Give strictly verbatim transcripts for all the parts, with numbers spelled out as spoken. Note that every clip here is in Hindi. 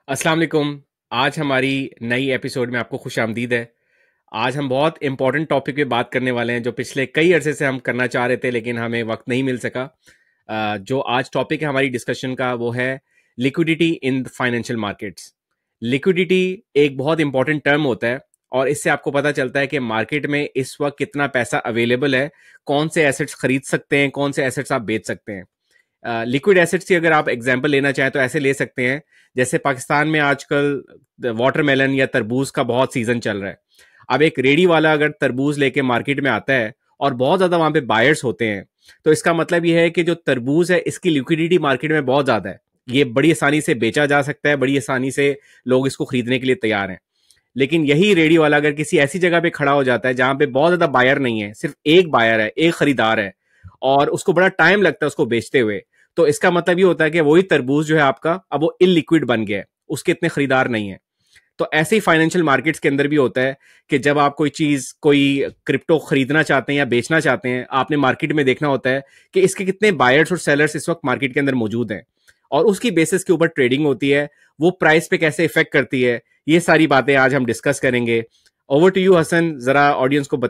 अस्सलाम वालेकुम। आज हमारी नई एपिसोड में आपको खुश आमदीद है। आज हम बहुत इंपॉर्टेंट टॉपिक पे बात करने वाले हैं जो पिछले कई अरसे से हम करना चाह रहे थे लेकिन हमें वक्त नहीं मिल सका। अ, जो आज टॉपिक है हमारी डिस्कशन का वो है liquidity in financial markets. Liquidity एक बहुत इंपॉर्टेंट टर्म होता है और इससे आपको पता चलता है कि मार्केट में इस वक्त कितना पैसा अवेलेबल है, कौन से एसेट्स खरीद सकते हैं, कौन से एसेट्स आप बेच सकते हैं। लिक्विड एसेट्स की अगर आप एग्जांपल लेना चाहें तो ऐसे ले सकते हैं जैसे पाकिस्तान में आजकल वाटरमेलन या तरबूज का बहुत सीजन चल रहा है। अब एक रेडी वाला अगर तरबूज लेके मार्केट में आता है और बहुत ज्यादा वहां पे बायर्स होते हैं, तो इसका मतलब यह है कि जो तरबूज है इसकी लिक्विडिटी मार्केट में बहुत ज्यादा है। ये बड़ी आसानी से बेचा जा सकता है, बड़ी आसानी से लोग इसको खरीदने के लिए तैयार हैं। लेकिन यही रेडी वाला अगर किसी ऐसी जगह पे खड़ा हो जाता है जहां पे बहुत ज्यादा बायर नहीं है, सिर्फ एक बायर है, एक खरीदार है, और उसको बड़ा टाइम लगता है उसको बेचते हुए, तो इसका मतलब ये होता है कि वही तरबूज जो है आपका अब वो इलिक्विड बन गया है, उसके इतने खरीदार नहीं है। तो ऐसे ही फाइनेंशियल मार्केट्स के अंदर भी होता है कि जब आप कोई चीज, कोई क्रिप्टो खरीदना चाहते हैं या बेचना चाहते हैं, आपने मार्केट में देखना होता है कि इसके कितने बायर्स और सेलर्स इस वक्त मार्केट के अंदर मौजूद हैं, और उसकी बेसिस के ऊपर ट्रेडिंग होती है। वो प्राइस पे कैसे इफेक्ट करती है, ये सारी बातें आज हम डिस्कस करेंगे। ओवर टू यू हसन, जरा ऑडियंस को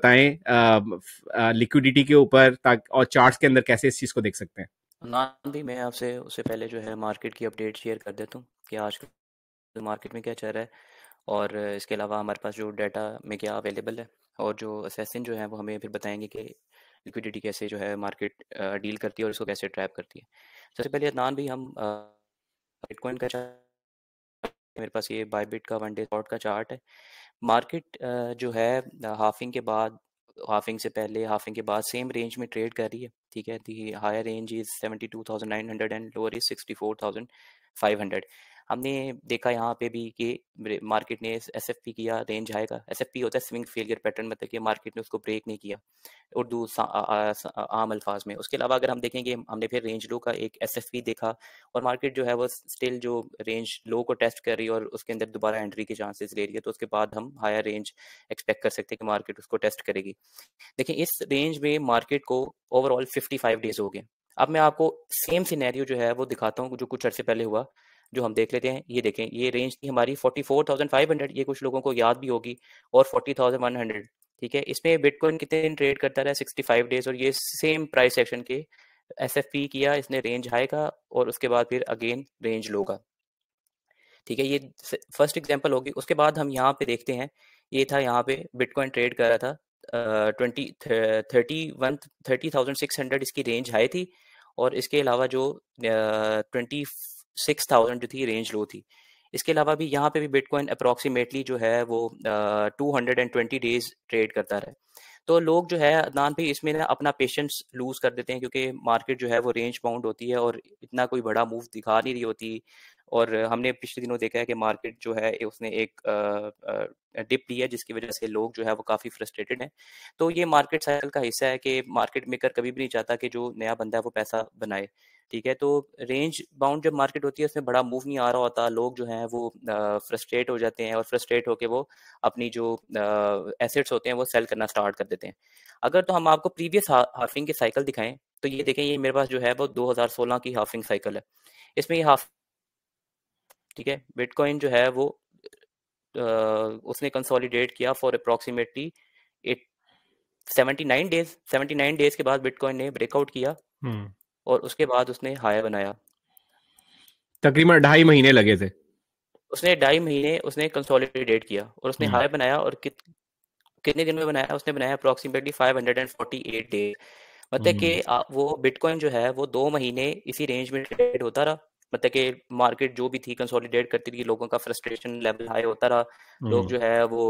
बताएं लिक्विडिटी के ऊपर ताकि और चार्ट्स के अंदर कैसे इस चीज को देख सकते हैं। नाम भी मैं आपसे उससे पहले जो है मार्केट की अपडेट शेयर कर देता हूँ कि आज मार्केट में क्या चल रहा है, और इसके अलावा हमारे पास जो डाटा में क्या अवेलेबल है, और जो असेसिन जो है वो हमें फिर बताएंगे कि लिक्विडिटी कैसे जो है मार्केट डील करती है और इसको कैसे ट्रैप करती है। सबसे पहले अदनान भी हम बिटकॉइन का चार्ट, मेरे पास ये बायबिट का वन डे शॉर्ट का चार्ट है। मार्केट जो है हाफिंग के बाद, हाफिंग से पहले, हाफिंग के बाद सेम रेंज में ट्रेड कर रही है। ठीक है, the higher range is seventy two thousand nine hundred and lower is sixty four thousand five hundred. हमने देखा यहाँ पे भी कि मार्केट ने एस एफ पी किया, रेंज आएगा। एस एफ पी होता है स्विंग फेलियर पैटर्न, मतलब कि मार्केट ने उसको ब्रेक नहीं किया उर्दू आम अल्फाज में। उसके अलावा अगर हम देखेंगे, हमने फिर रेंज लो का एक एस एफ पी देखा, और मार्केट जो है वो स्टिल जो रेंज लो को टेस्ट कर रही है और उसके अंदर दोबारा एंट्री के चांसेस ले रही है। तो उसके बाद हम हायर रेंज एक्सपेक्ट कर सकते हैं कि मार्केट उसको टेस्ट करेगी। देखिए, इस रेंज में मार्केट को ओवरऑल फिफ्टी फाइव डेज हो गए। अब मैं आपको सेम सिनेरियो जो है वो दिखाता हूँ जो कुछ अर्से पहले हुआ, जो हम देख लेते हैं। ये देखें, ये रेंज थी हमारी forty four thousand five hundred, ये कुछ लोगों को याद भी होगी, और फोर्टी थाउजेंड वन हंड्रेड। ठीक है, इसमें बिटकॉइन कितने दिन ट्रेड करता रहा? Sixty five days. और ये सेम प्राइस सेक्शन के एस एफ पी किया इसने, रेंज हाई का, और उसके बाद फिर अगेन रेंज लो का। ठीक है, ये फर्स्ट एग्जांपल होगी। उसके बाद हम यहाँ पे देखते हैं, ये था यहाँ पे बिटकॉइन ट्रेड कर रहा था twenty thirty one thirty thousand six hundred इसकी रेंज हाई थी, और इसके अलावा जो ट्वेंटी सिक्स थाउजेंड जो थी रेंज लो थी। इसके अलावा भी यहाँ पे भी बिटकॉइन अप्रॉक्सीमेटली जो है वो two hundred and twenty days trade करता रहा। तो लोग जो है अदनान भी इसमें ना अपना पेशेंस लूज कर देते हैं, क्योंकि मार्केट जो है वो रेंज बाउंड होती है और इतना कोई बड़ा मूव दिखा नहीं रही होती। और हमने पिछले दिनों देखा है कि मार्केट जो है उसने एक डिप ली है, जिसकी वजह से लोग जो है वो काफ़ी फ्रस्ट्रेटेड हैं। तो ये मार्केट साइकिल का हिस्सा है कि मार्केट मेकर कभी भी नहीं चाहता कि जो नया बंदा है वो पैसा बनाए। ठीक है, तो रेंज बाउंड जब मार्केट होती है उसमें बड़ा मूव नहीं आ रहा होता, लोग जो हैं वो फ्रस्ट्रेट हो जाते हैं, और फ्रस्ट्रेट होकर वो अपनी जो एसेट्स होते हैं वो सेल करना स्टार्ट कर देते हैं। अगर तो हम आपको प्रीवियस हाफिंग के साइकिल दिखाएं, तो ये देखें, ये मेरे पास जो है वो दो हज़ार सोलह की हाफिंग साइकिल है। इसमें ये हाफ, ठीक है, बिटकॉइन जो है वो आ, उसने कंसोलिडेट किया for approximately eight seventy nine days. Seventy nine days के बाद बिटकॉइन ने ब्रेकआउट किया, और उसके बाद उसने हाई बनाया। तकरीबन ढाई महीने लगे थे। उसने ढाई महीने उसने कंसोलिडेट किया और उसने हाई बनाया, और कित, कितने दिन में बनाया? उसने बनाया approximately five hundred and forty eight days. मतलब कि वो बिटकॉइन जो है वो दो महीने इसी रेंज में ट्रेड होता रहा। मतलब कि मार्केट जो भी थी कंसोलिडेट करती रही, लोगों का फ्रस्ट्रेशन लेवल हाई होता रहा, लोग जो है वो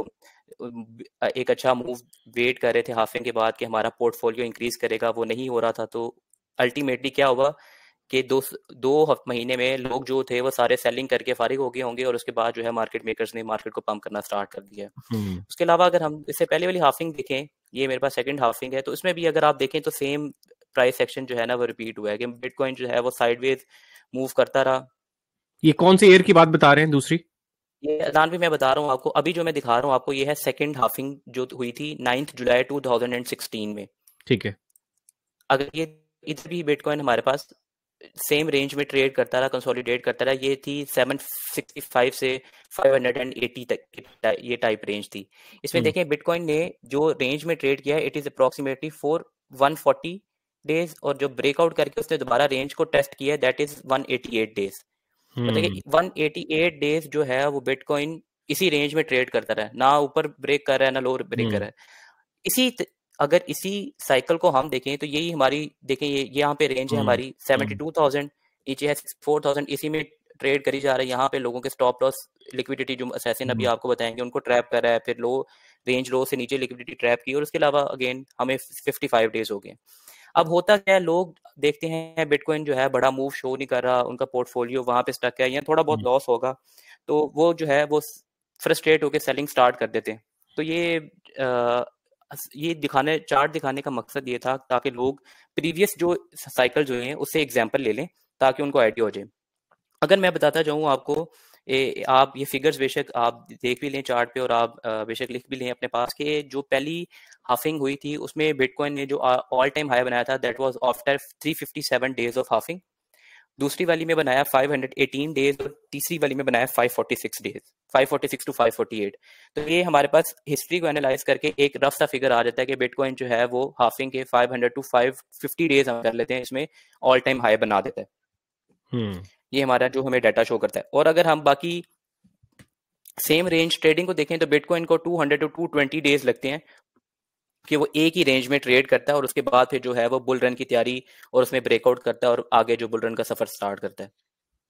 एक अच्छा मूव वेट कर रहे थे हाफिंग के बाद कि हमारा पोर्टफोलियो इंक्रीज करेगा, वो नहीं हो रहा था। तो अल्टीमेटली क्या हुआ कि दो दो महीने में लोग जो थे वो सारे सेलिंग करके फारिग हो गए होंगे, और उसके बाद जो है मार्केट मेकर्स ने मार्केट को पंप करना स्टार्ट कर दिया। उसके अलावा अगर हम इससे पहले वाली हाफिंग देखें, ये मेरे पास सेकंड हाफिंग है, तो इसमें भी अगर आप देखें तो सेम प्राइस सेक्शन जो है ना वो रिपीट हुआ है कि बिटकॉइन जो है वो साइडवेज मूव करता रहा। ये कौन सी ईयर की बात बता रहे हैं दूसरी? ये अदनान भी मैं बता रहा हूँ आपको, अभी जो मैं दिखा रहा हूँ आपको ये है सेकंड हाफिंग जो हुई थी ninth July two thousand sixteen में। ठीक है। अगर ये इधर भी बिटकॉइन हमारे पास सेम रेंज में ट्रेड करता रहा, कंसोलिडेट करता रहा। ये थी सेवन सिक्सटी फाइव से फाइव हंड्रेड एटी तक की टा- ये टाइप रेंज थी। इसमें हम्म। देखें बिटकॉइन ने जो रेंज में ट्रेड किया है it is approximately for one forty days, और जो ब्रेकआउट करके उसने दोबारा रेंज को टेस्ट किया है that is one eighty eight days. मतलब हम्म। कि वन एटी एट डेज जो है वो बिटकॉइन इसी रेंज में ट्रेड करता रहा है, ना ऊपर ब्रेक कर रहा है ना लोअर ब्रेक कर हम्म। रहा है। इसी त- अगर इसी साइकिल को हम देखें तो यही हमारी देखें, ये ये यहाँ पे रेंज है हम्म। हमारी सेवेंटी हम्म। टू थाउजेंड नीचे है फोर थाउजेंड, इसी में ट्रेड करी जा रही है। यहाँ पे लोगों के स्टॉप लॉस लिक्विडिटी जो असैसिन अभी हम्म। आपको बताएंगे उनको ट्रैप कर रहा है, फिर लो रेंज लो से नीचे लिक्विडिटी ट्रैप की, और उसके अलावा अगेन हमें फिफ्टी फाइव डेज हो गए। अब होता क्या है, लोग देखते हैं बिटकॉइन जो है बड़ा मूव शो नहीं कर रहा, उनका पोर्टफोलियो वहां पे स्टक है या थोड़ा बहुत हम्म। लॉस होगा, तो वो जो है वो फ्रस्ट्रेट होकर सेलिंग स्टार्ट कर देते हैं। तो ये आ, ये दिखाने चार्ट दिखाने का मकसद ये था ताकि लोग प्रीवियस जो साइकिल जो हैं उससे एग्जांपल ले लें ताकि उनको आइडिया हो जाए। अगर मैं बताता जाऊँ आपको, ए, आप ये फिगर्स बेशक आप देख भी लें चार्ट पे, और आप अ, बेशक लिख भी लें अपने पास कि जो पहली हाफिंग हुई थी उसमें बिटकॉइन ने जो ऑल टाइम हाई बनाया था that was after three fifty seven days of halving. दूसरी वाली में बनाया फाइव हंड्रेड एटीन डेज, और तीसरी वाली में बनाया five forty six days, five forty six to five forty eight. तो ये हमारे पास हिस्ट्री को एनालाइज करके एक रफ सा फिगर आ जाता है कि बिटकॉइन जो है वो हाफिंग के five hundred to five fifty days हम कर लेते हैं, इसमें ऑल टाइम हाई बना देता है। हम्म। ये हमारा जो हमें डाटा शो करता है। और अगर हम बाकी सेम रेंज ट्रेडिंग को देखें तो बिटकॉइन को two hundred to two twenty days लगते हैं कि वो एक ही रेंज में ट्रेड करता है, और उसके बाद फिर जो है वो बुल रन की तैयारी और उसमें ब्रेकआउट करता है और आगे जो बुल रन का सफर स्टार्ट करता है।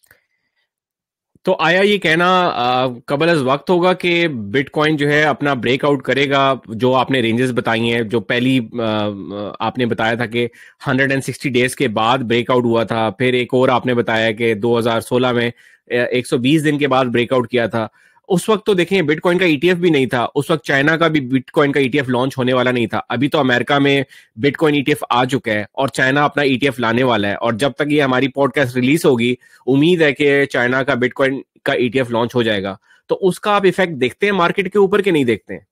तो आया ये कहना आ, कबल अज वक्त होगा कि बिटकॉइन जो है अपना ब्रेकआउट करेगा, जो आपने रेंजेस बताई हैं, जो पहली आ, आपने बताया था कि हंड्रेड एंड सिक्सटी डेज के बाद ब्रेकआउट हुआ था, फिर एक और आपने बताया कि दो हज़ार सोलह में एक सौ बीस दिन के बाद ब्रेकआउट किया था। उस वक्त तो देखें बिटकॉइन का ईटीएफ भी नहीं था, उस वक्त चाइना का भी बिटकॉइन का ईटीएफ लॉन्च होने वाला नहीं था। अभी तो अमेरिका में बिटकॉइन ईटीएफ आ चुका है और चाइना अपना ईटीएफ लाने वाला है, और जब तक ये हमारी पॉडकास्ट रिलीज होगी उम्मीद है कि चाइना का बिटकॉइन का ईटीएफ लॉन्च हो जाएगा। तो उसका आप इफेक्ट देखते हैं मार्केट के ऊपर कि नहीं देखते हैं?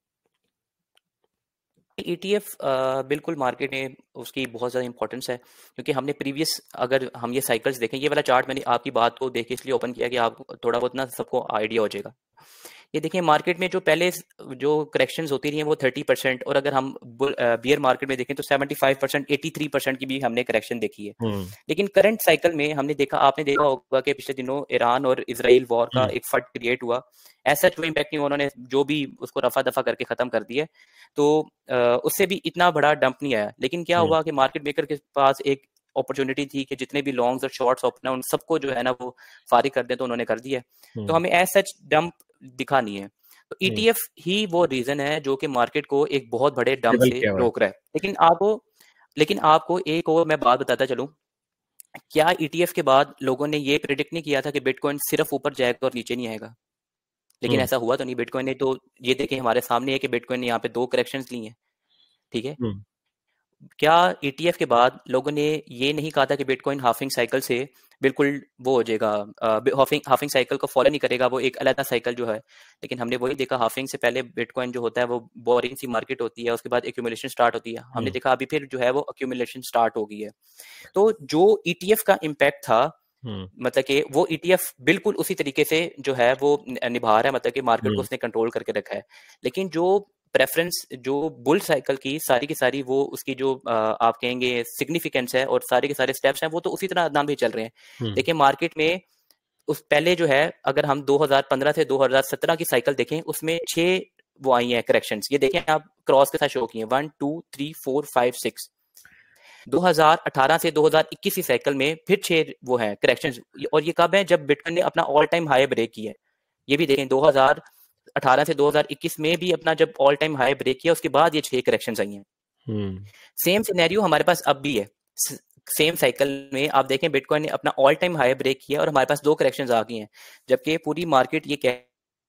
ईटीएफ बिल्कुल मार्केट में उसकी बहुत ज़्यादा इंपॉर्टेंस है, क्योंकि हमने प्रीवियस अगर हम ये साइकिल्स देखें, ये वाला चार्ट मैंने आपकी बात को देख के इसलिए ओपन किया कि आप थोड़ा बहुत ना सबको आइडिया हो जाएगा। ये देखिए मार्केट में जो पहले जो करेक्शंस होती रही हैं वो थर्टी परसेंट, और अगर हम बियर मार्केट में देखें तो seventy five percent eighty three percent की भी हमने करेक्शन देखी है। हम्म। लेकिन करंट साइकिल में हमने देखा, आपने देखा होगा कि पिछले दिनों ईरान और इसराइल वॉर का हम्म। एक फट क्रिएट हुआ। ऐसा कोई इम्पैक्ट नहीं, उन्होंने जो भी उसको रफा दफा करके खत्म कर दिया, तो अ, उससे भी इतना बड़ा डंप नहीं आया। लेकिन क्या हम्म। हुआ कि मार्केट मेकर के पास एक अपॉर्चुनिटी थी कि जितने भी लॉन्ग्स और शॉर्ट्स ओपन है उन सबको जो है ना वो फारिग कर दे, तो उन्होंने कर दिया। तो हम्म। हमें एज सच डंप दिखा नहीं है। तो हम्म। ईटीएफ ही वो रीजन है जो कि मार्केट को एक बहुत बड़े डंप लेवल से क्या हुआ है? रोक रहा है। लेकिन आपको लेकिन आपको एक और मैं बात बताता चलूं, क्या ईटीएफ के बाद लोगों ने ये प्रिडिक्ट नहीं किया था कि बिटकॉइन सिर्फ ऊपर जाएगा और नीचे नहीं आएगा? लेकिन हम्म। ऐसा हुआ तो नहीं। बिटकॉइन ने तो ये देखें हमारे सामने है कि बिटकॉइन ने यहाँ पे दो करेक्शंस ली हैं, ठीक है। हम्म। क्या ईटीएफ के बाद लोगों ने ये नहीं कहा था कि बिटकॉइन हाफिंग साइकिल से बिल्कुल वो हो जाएगा, हाफिंग हाफिंग साइकिल को फॉलो नहीं करेगा, वो एक अलग साइकिल जो है। लेकिन हमने वही देखा, हाफिंग से पहले बिटकॉइन जो होता है वो बोरिंग सी मार्केट होती है, उसके बाद एक्यूमुलेशन स्टार्ट होती है। हमने हम्म। देखा अभी फिर जो है वो एक्यूमुलेशन स्टार्ट हो गई है। तो जो ईटीएफ का इम्पैक्ट था, हम्म। मतलब कि वो ईटीएफ बिल्कुल उसी तरीके से जो है वो न- निभा रहा है, मतलब कि मार्केट को हम्म। उसने कंट्रोल करके रखा है। लेकिन जो प्रेफरेंस जो बुल साइकिल की सारी की सारी वो उसकी जो अ, आप कहेंगे सिग्निफिकेंस है और सारे के सारे स्टेप्स हैं वो तो उसी तरह नाम भी चल रहे हैं। हम्म। देखिए मार्केट में उस पहले जो है, अगर हम दो हज़ार पंद्रह से दो हज़ार सत्रह की साइकिल देखें उसमें छह वो आई हैं करेक्शंस, ये देखें आप क्रॉस के साथ शो किए, one two three four five six. दो हज़ार अठारह से दो हज़ार इक्कीस की साइकिल में फिर छह वो है करेक्शंस, और ये कब है? जब बिटकॉइन ने अपना ऑल टाइम हाई ब्रेक किया है। ये भी देखें दो हज़ार अठारह से दो हज़ार इक्कीस में भी अपना जब ऑल टाइम हाई ब्रेक किया उसके बाद ये छह करेक्शंस आई हैं। हम्म। सेम सिनेरियो हमारे पास अब भी है। सेम साइकिल में आप देखें बिटकॉइन ने अपना ऑल टाइम हाई ब्रेक किया और हमारे पास दो करेक्शंस आ गई हैं, जबकि पूरी मार्केट ये कह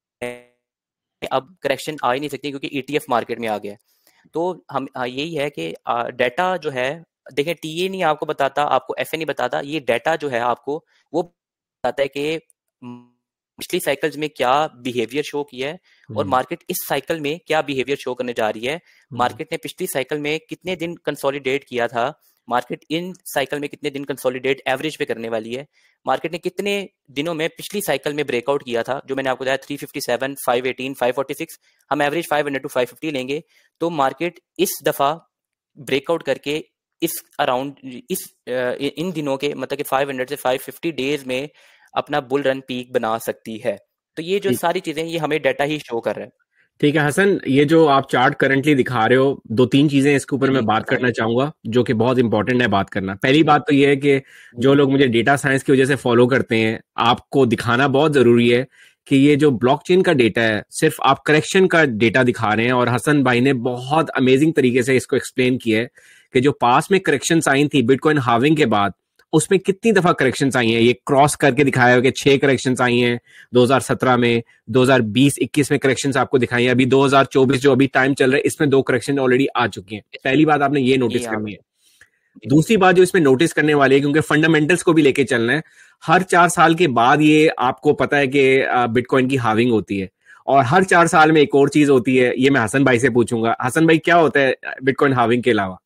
अब करेक्शन आ ही नहीं सकती क्योंकि ईटीएफ मार्केट में आ गया है। तो हम हाँ, यही है कि डाटा जो है, देखें टीए नहीं आपको बताता, आपको एफए नहीं बताता, ये डाटा जो है आपको वो बताता है कि म, पिछली साइकिल्स में क्या बिहेवियर शो किया है और हम्म। मार्केट इस साइकिल में क्या बिहेवियर शो करने जा रही है। हम्म। मार्केट ने पिछली साइकिल में कितने दिन कंसोलिडेट किया था मार्केट इन साइकिल में कितने दिन कंसोलिडेट एवरेज पे करने वाली है, मार्केट ने कितने दिनों में पिछली साइकिल में ब्रेकआउट किया था, जो मैंने आपको बताया three fifty seven, five eighteen, five forty six, हम average five hundred to five fifty लेंगे, तो मार्केट इस दफा ब्रेकआउट करके इस अराउंड इस इन दिनों के मतलब कि फाइव हंड्रेड से फाइव फिफ्टी डेज में अपना बुल रन पीक बना सकती है। तो ये जो ठीक सारी चीजें ये हमें डाटा ही शो कर रहा है। ठीक है हसन, ये जो आप चार्ट करंटली दिखा रहे हो, दो तीन चीजें इसके ऊपर जी मैं जी बात करना बताइए। चाहूंगा जो कि बहुत इंपॉर्टेंट है बात करना। पहली जी बात तो ये है कि जी जो लोग मुझे डेटा साइंस की वजह से फॉलो करते हैं, आपको दिखाना बहुत जरूरी है कि ये जो ब्लॉकचेन का डेटा है सिर्फ आप करेक्शन का डेटा दिखा रहे हैं, और हसन भाई ने बहुत अमेजिंग तरीके से इसको एक्सप्लेन किया है कि जो पास में करेक्शन आई थी बिटकॉइन हार्विंग के बाद, उसमें कितनी दफा करेक्शन आई हैं। ये क्रॉस करके दिखाया है कि छह करेक्शन आई हैं दो हज़ार सत्रह में, दो हज़ार बीस इक्कीस में करेक्शंस आपको दिखाई है, अभी दो हज़ार चौबीस जो अभी टाइम चल रहा है इसमें दो करेक्शन ऑलरेडी आ चुकी हैं। पहली बात आपने ये ये नोटिस यहाँ करनी पे है। जी दूसरी बात जो इसमें नोटिस करने वाली है, क्योंकि फंडामेंटल्स को भी लेके चलना है, हर चार साल के बाद ये आपको पता है कि बिटकॉइन की हाविंग होती है, और हर चार साल में एक और चीज होती है। ये मैं हसन भाई से पूछूंगा, हसन भाई क्या होता है बिटकॉइन हाविंग के अलावा?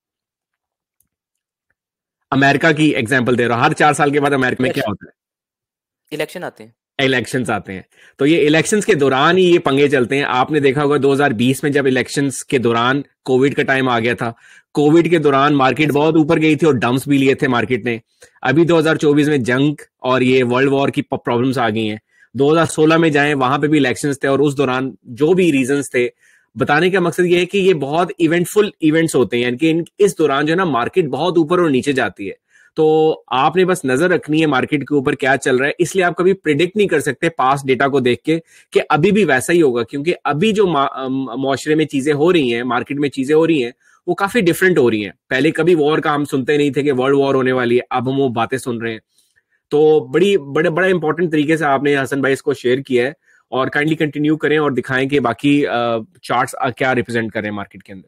अमेरिका की एग्जाम्पल दे रहा हूं, हर चार साल के बाद अमेरिका में क्या इलेक्शन होता है? इलेक्शन आते हैं। इलेक्शंस आते हैं। तो ये इलेक्शंस के दौरान ही ये पंगे चलते हैं। आपने देखा होगा दो हज़ार बीस में जब इलेक्शंस के दौरान कोविड का टाइम आ गया था, कोविड के दौरान मार्केट कैसे बहुत ऊपर गई थी और डंप्स भी लिए थे मार्केट ने। अभी दो हज़ार चौबीस में जंग और ये वर्ल्ड वॉर की प्रॉब्लम्स आ गई हैं। दो हज़ार सोलह में जाएं, वहां पे भी इलेक्शंस थे, और उस दौरान जो भी रीजंस थे, बताने का मकसद ये है कि ये बहुत इवेंटफुल इवेंट्स होते हैं, यानी कि इस दौरान जो है ना मार्केट बहुत ऊपर और नीचे जाती है। तो आपने बस नजर रखनी है मार्केट के ऊपर क्या चल रहा है, इसलिए आप कभी प्रिडिक्ट नहीं कर सकते पास्ट डेटा को देख के कि अभी भी वैसा ही होगा, क्योंकि अभी जो मुआशरे में चीजें हो रही हैं, मार्केट में चीजें हो रही हैं, वो काफी डिफरेंट हो रही हैं। पहले कभी वॉर का हम सुनते नहीं थे कि वर्ल्ड वॉर होने वाली है, अब हम वो बातें सुन रहे हैं। तो बड़ी बड़े बड़ा इंपॉर्टेंट तरीके से आपने हसन भाई इसको शेयर किया है, और काइंडली कंटिन्यू करें और दिखाएं कि बाकी चार्ट्स क्या रिप्रेजेंट कर रहे हैं मार्केट के अंदर।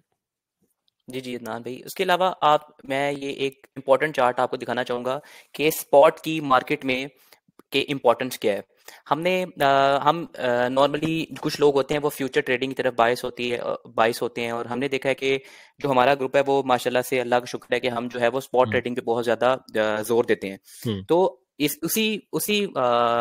जी जी अदनान भाई, उसके अलावा आप मैं ये एक इम्पॉर्टेंट चार्ट आपको दिखाना चाहूँगा कि स्पॉट की मार्केट में के इम्पोर्टेंस क्या है। हमने अ, हम नॉर्मली कुछ लोग होते हैं वो फ्यूचर ट्रेडिंग की तरफ बायस होती है बायस होते हैं, और हमने देखा है कि जो हमारा ग्रुप है वो माशाल्लाह से अल्लाह का शुक्र है कि हम जो है वो स्पॉट हम्म। ट्रेडिंग पे बहुत ज़्यादा अ, जोर देते हैं। हम्म। तो इस उसी उसी अ,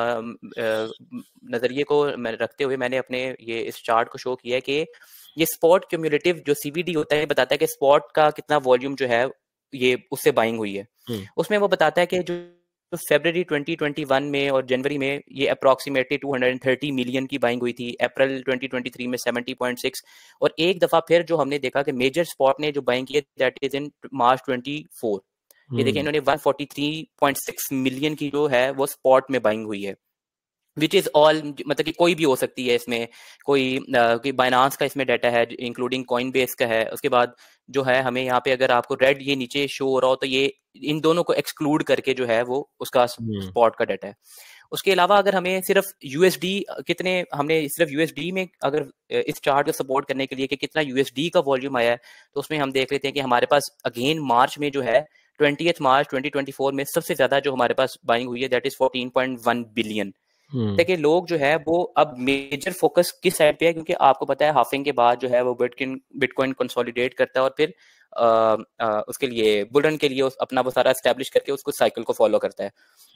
अ, नज़रिए को मैं रखते हुए मैंने अपने ये इस चार्ट को शो किया है कि ये स्पॉट क्यूमुलेटिव जो सीवीडी होता है बताता है कि स्पॉट का कितना वॉल्यूम जो है ये उससे बाइंग हुई है। हम्म। उसमें वो बताता है कि जो तो फरवरी ट्वेंटी ट्वेंटी वन में और जनवरी में ये approximately two hundred thirty million की बाइंग हुई थी, अप्रैल ट्वेंटी ट्वेंटी थ्री में सेवेंटी पॉइंट सिक्स, और एक दफा फिर जो हमने देखा कि मेजर स्पॉट ने जो बाइंग की है that is in March twenty four. ये देखिए हम्म। इन्होंने one forty three point six million की जो है वो स्पॉट में बाइंग हुई है, विच इज ऑल मतलब कि कोई भी हो सकती है इसमें, कोई uh, कोई बाइनांस का इसमें डाटा है इंक्लूडिंग कॉइन बेस का है। उसके बाद जो है हमें यहाँ पे अगर आपको रेड ये नीचे शो हो रहा हो तो ये इन दोनों को एक्सक्लूड करके जो है वो उसका हम्म। स्पॉट का डाटा है। उसके अलावा अगर हमें सिर्फ यूएसडी कितने हमने सिर्फ यूएसडी में अगर इस चार्ट को सपोर्ट करने के लिए कि कितना यूएसडी का वॉल्यूम आया है, तो उसमें हम देख लेते हैं कि हमारे पास अगेन मार्च में जो है twentieth March twenty twenty four में सबसे ज्यादा जो हमारे पास बाइंग हुई है that is fourteen point one billion. हम्म। देखिए लोग जो है वो अब मेजर फोकस किस साइड पे है, क्योंकि आपको पता है हाफिंग के बाद जो है वो बिटकॉइन बिटकॉइन कंसोलिडेट करता है और फिर आ, आ, उसके लिए बुलरन के लिए उस, अपना वो सारा एस्टेब्लिश करके उसको साइकिल को फॉलो करता है।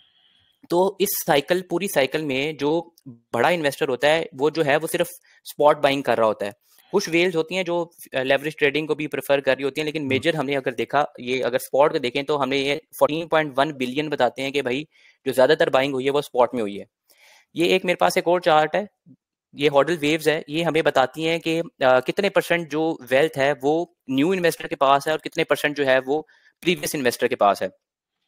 तो इस साइकिल पूरी साइकिल में जो बड़ा इन्वेस्टर होता है वो जो है वो सिर्फ स्पॉट बाइंग कर रहा होता है। कुछ वेल्स होती हैं जो लेवरेज ट्रेडिंग को भी प्रेफर कर रही होती हैं, लेकिन मेजर हमने अगर देखा ये अगर स्पॉट को देखें तो हमने ये फोर्टीन पॉइंट वन बिलियन बताते हैं कि भाई जो ज्यादातर बाइंग हुई है वो स्पॉट में हुई है। ये एक मेरे पास एक और चार्ट है, ये हॉडल वेव्स है, ये हमें बताती हैं कि uh, कितने परसेंट जो वेल्थ है वो न्यू इन्वेस्टर के पास है और कितने परसेंट जो है वो प्रीवियस इन्वेस्टर के पास है।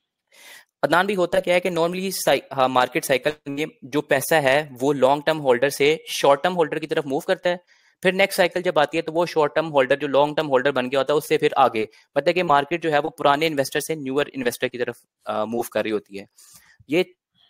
अदनान भी होता क्या है कि नॉर्मली हाँ, मार्केट साइकिल में जो पैसा है वो लॉन्ग टर्म होल्डर से शॉर्ट टर्म होल्डर की तरफ मूव करता है, फिर नेक्स्ट साइकिल जब आती है तो वो शॉर्ट टर्म होल्डर जो लॉन्ग टर्म होल्डर बन गया होता है उससे फिर आगे, मतलब कि मार्केट जो है वो पुराने इन्वेस्टर से न्यूअर इन्वेस्टर की तरफ मूव कर रही होती है। ये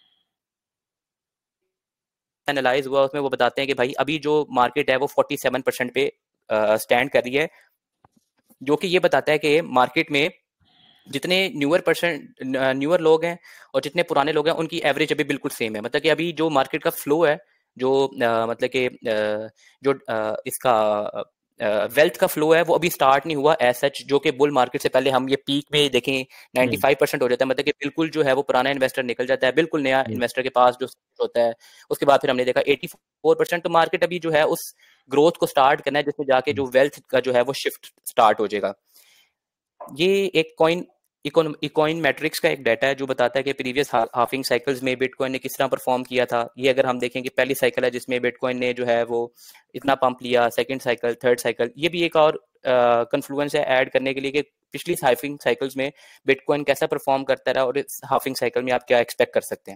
एनालाइज हुआ उसमें वो बताते हैं कि भाई अभी जो मार्केट है वो फोर्टी सेवन परसेंट पे स्टैंड कर रही है, जो कि ये बताता है कि मार्केट में जितने न्यूअर परसेंट न्यूअर लोग हैं और जितने पुराने लोग हैं उनकी एवरेज अभी बिल्कुल सेम है। मतलब कि अभी जो मार्केट का फ्लो है जो आ, मतलब कि आ, जो आ, इसका वेल्थ का फ्लो है वो अभी स्टार्ट नहीं हुआ एज सच, जो कि बुल मार्केट से पहले हम ये पीक में देखें हम्म। नाइन्टी फाइव परसेंट हो जाता है, मतलब कि बिल्कुल जो है वो पुराना इन्वेस्टर निकल जाता है, बिल्कुल नया हम्म। इन्वेस्टर के पास जो होता है। उसके बाद फिर हमने देखा एटी फोर परसेंट, तो मार्केट अभी जो है उस ग्रोथ को स्टार्ट करना है जिसमें जाके हम्म। जो वेल्थ का जो है वो शिफ्ट स्टार्ट हो जाएगा। ये एक कॉइन इकोन इकोइन मैट्रिक्स का एक डाटा है जो बताता है कि प्रीवियस हाफिंग साइकिल्स में बिटकॉइन ने किस तरह परफॉर्म किया था। ये अगर हम देखें कि पहली साइकिल है जिसमें बिटकॉइन ने जो है वो इतना पंप लिया, सेकंड साइकिल, थर्ड साइकिल, ये भी एक और कन्फ्लुएंस है ऐड करने के लिए कि पिछली हाफिंग साइकिल्स में बिटकॉइन कैसा परफॉर्म करता रहा और इस हाफिंग साइकिल में आप क्या एक्सपेक्ट कर सकते हैं।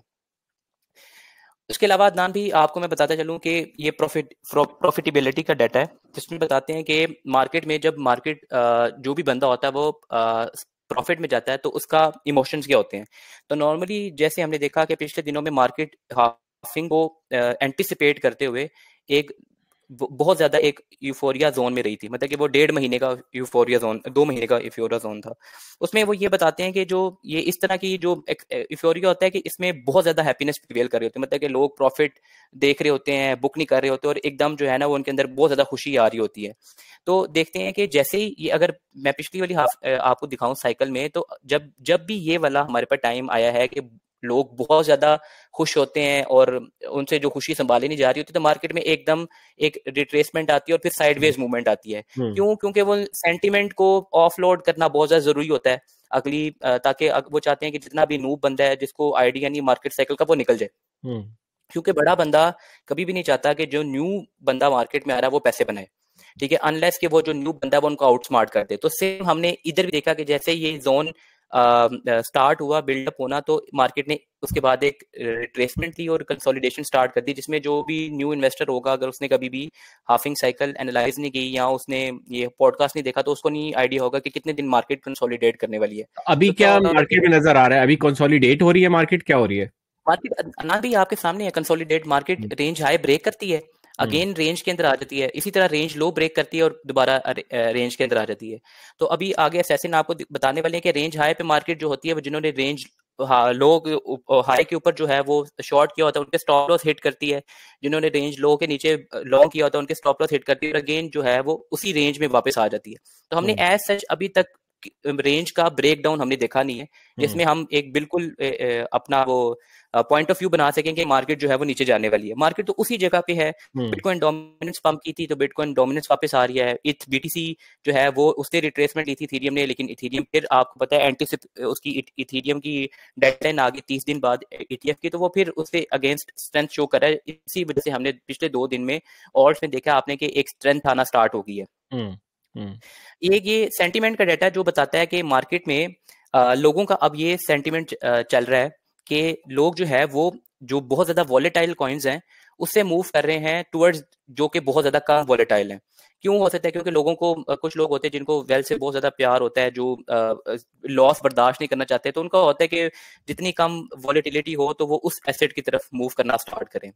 उसके अलावा अदनान भी आपको मैं बताता चलूं कि ये प्रॉफिट प्रॉफिटेबिलिटी का डाटा है जिसमें बताते हैं कि मार्केट में जब मार्केट जो भी बंदा होता है वो प्रॉफिट में जाता है तो उसका इमोशंस क्या होते हैं। तो नॉर्मली जैसे हमने देखा कि पिछले दिनों में मार्केट हाफिंग को एंटिसिपेट करते हुए एक बहुत ज्यादा एक यूफोरिया जोन में रही थी, मतलब कि वो डेढ़ महीने का यूफोरिया जोन, दो महीने का यूफोरिया जोन था। उसमें वो ये बताते हैं कि जो ये इस तरह की जो यूफोरिया होता है कि इसमें बहुत ज्यादा हैप्पीनेस प्रिवेल कर रही होती है, मतलब कि लोग प्रॉफिट देख रहे होते हैं, बुक नहीं कर रहे होते और एकदम जो है ना वो उनके अंदर बहुत ज्यादा खुशी आ रही होती है। तो देखते हैं कि जैसे ही ये, अगर मैं पिछली वाली हाफ आपको दिखाऊं साइकिल में, तो जब जब भी ये वाला हमारे पास टाइम आया है कि लोग बहुत ज्यादा खुश होते हैं और उनसे जो खुशी संभाली नहीं जा रही होती, तो मार्केट में एकदम एक रिट्रेसमेंट आती है और फिर साइडवेज मूवमेंट आती है। हम्म। क्यों? क्योंकि वो सेंटीमेंट को ऑफलोड करना बहुत ज्यादा जरूरी होता है अगली, ताकि वो चाहते हैं कि जितना भी नूब बंदा है जिसको आइडिया नहीं मार्केट साइकिल का, वो निकल जाए। हम्म। क्योंकि बड़ा बंदा कभी भी नहीं चाहता कि जो न्यू बंदा मार्केट में आ रहा है वो पैसे बनाए, ठीक है, अनलेस कि वो जो न्यू बंदा है वो उनको आउटस्मार्ट कर दे। तो सेम हमने इधर भी देखा कि जैसे ये जोन स्टार्ट हुआ बिल्डअप होना, तो मार्केट ने उसके बाद एक रिट्रेसमेंट ली और कंसोलिडेशन स्टार्ट कर दी, जिसमें जो भी न्यू इन्वेस्टर होगा अगर उसने कभी भी हाफिंग साइकिल एनालाइज नहीं की या उसने ये पॉडकास्ट नहीं देखा तो उसको नहीं आइडिया होगा कि कितने दिन मार्केट कंसोलिडेट करने वाली है। अभी तो क्या क्या होगा कि मार्केट में नजर आ रहा है? अभी कंसोलिडेट हो रही है मार्केट, क्या हो रही है? मार्केट ना भी आपके सामने है, consolidate market hmm. Range high break करती है, हम्म। अगेन रेंज के अंदर आ जाती है, इसी तरह रेंज लो ब्रेक करती है और दोबारा रेंज के अंदर आ जाती है। तो अभी आगे असैसिन आपको बताने वाले हैं कि रेंज हाई पे मार्केट जो होती है वो जिन्होंने रेंज हाँ लो हाई के ऊपर जो है वो शॉर्ट किया होता है उनके स्टॉप लॉस हिट करती है, जिन्होंने रेंज लो के नीचे लॉन्ग किया होता है उनके स्टॉप लॉस हिट करती है और अगेन जो है वो उसी रेंज में वापस आ जाती है। तो हमने हम्म। एज सच अभी तक रेंज का ब्रेक डाउन हमने देखा नहीं है हम्म। जिसमें हम एक बिल्कुल ए, ए, अपना वो पॉइंट ऑफ व्यू बना सकें कि मार्केट जो है वो नीचे जाने वाली है। मार्केट तो उसी जगह पे है, हम्म। बिटकॉइन डोमिनेंस पंप की थी तो बिटकॉइन डोमिनेंस वापस आ रही है। इथ बीटीसी जो है वो उसने रिट्रेसमेंट ली थी इथेरियम ने, लेकिन इथेरियम फिर आपको पता है एंटीसिप उसकी इथेरियम की डेडलाइन आ गई तीस दिन बाद ईटीएफ की, तो वो फिर उससे अगेंस्ट स्ट्रेंथ शो कर रहा है। इसी वजह से हमने पिछले दो दिन में ऑल्ट्स में देखा आपने कि एक स्ट्रेंथ आना स्टार्ट हो गई है। हम्म। हम्म। ये ये सेंटीमेंट का डाटा जो बताता है कि मार्केट में आ, लोगों का अब ये सेंटीमेंट चल रहा है कि लोग जो है वो जो बहुत ज्यादा वॉलेटाइल कॉइन्स हैं उससे मूव कर रहे हैं टुवर्ड्स जो कि बहुत ज्यादा कम वॉलेटाइल हैं। क्यों हो सकता है? क्योंकि लोगों को आ, कुछ लोग होते हैं जिनको वेल्थ से बहुत ज्यादा प्यार होता है, जो लॉस बर्दाश्त नहीं करना चाहते, तो उनका होता है कि जितनी कम वॉलेटिलिटी हो तो वो उस एसेट की तरफ मूव करना स्टार्ट करें।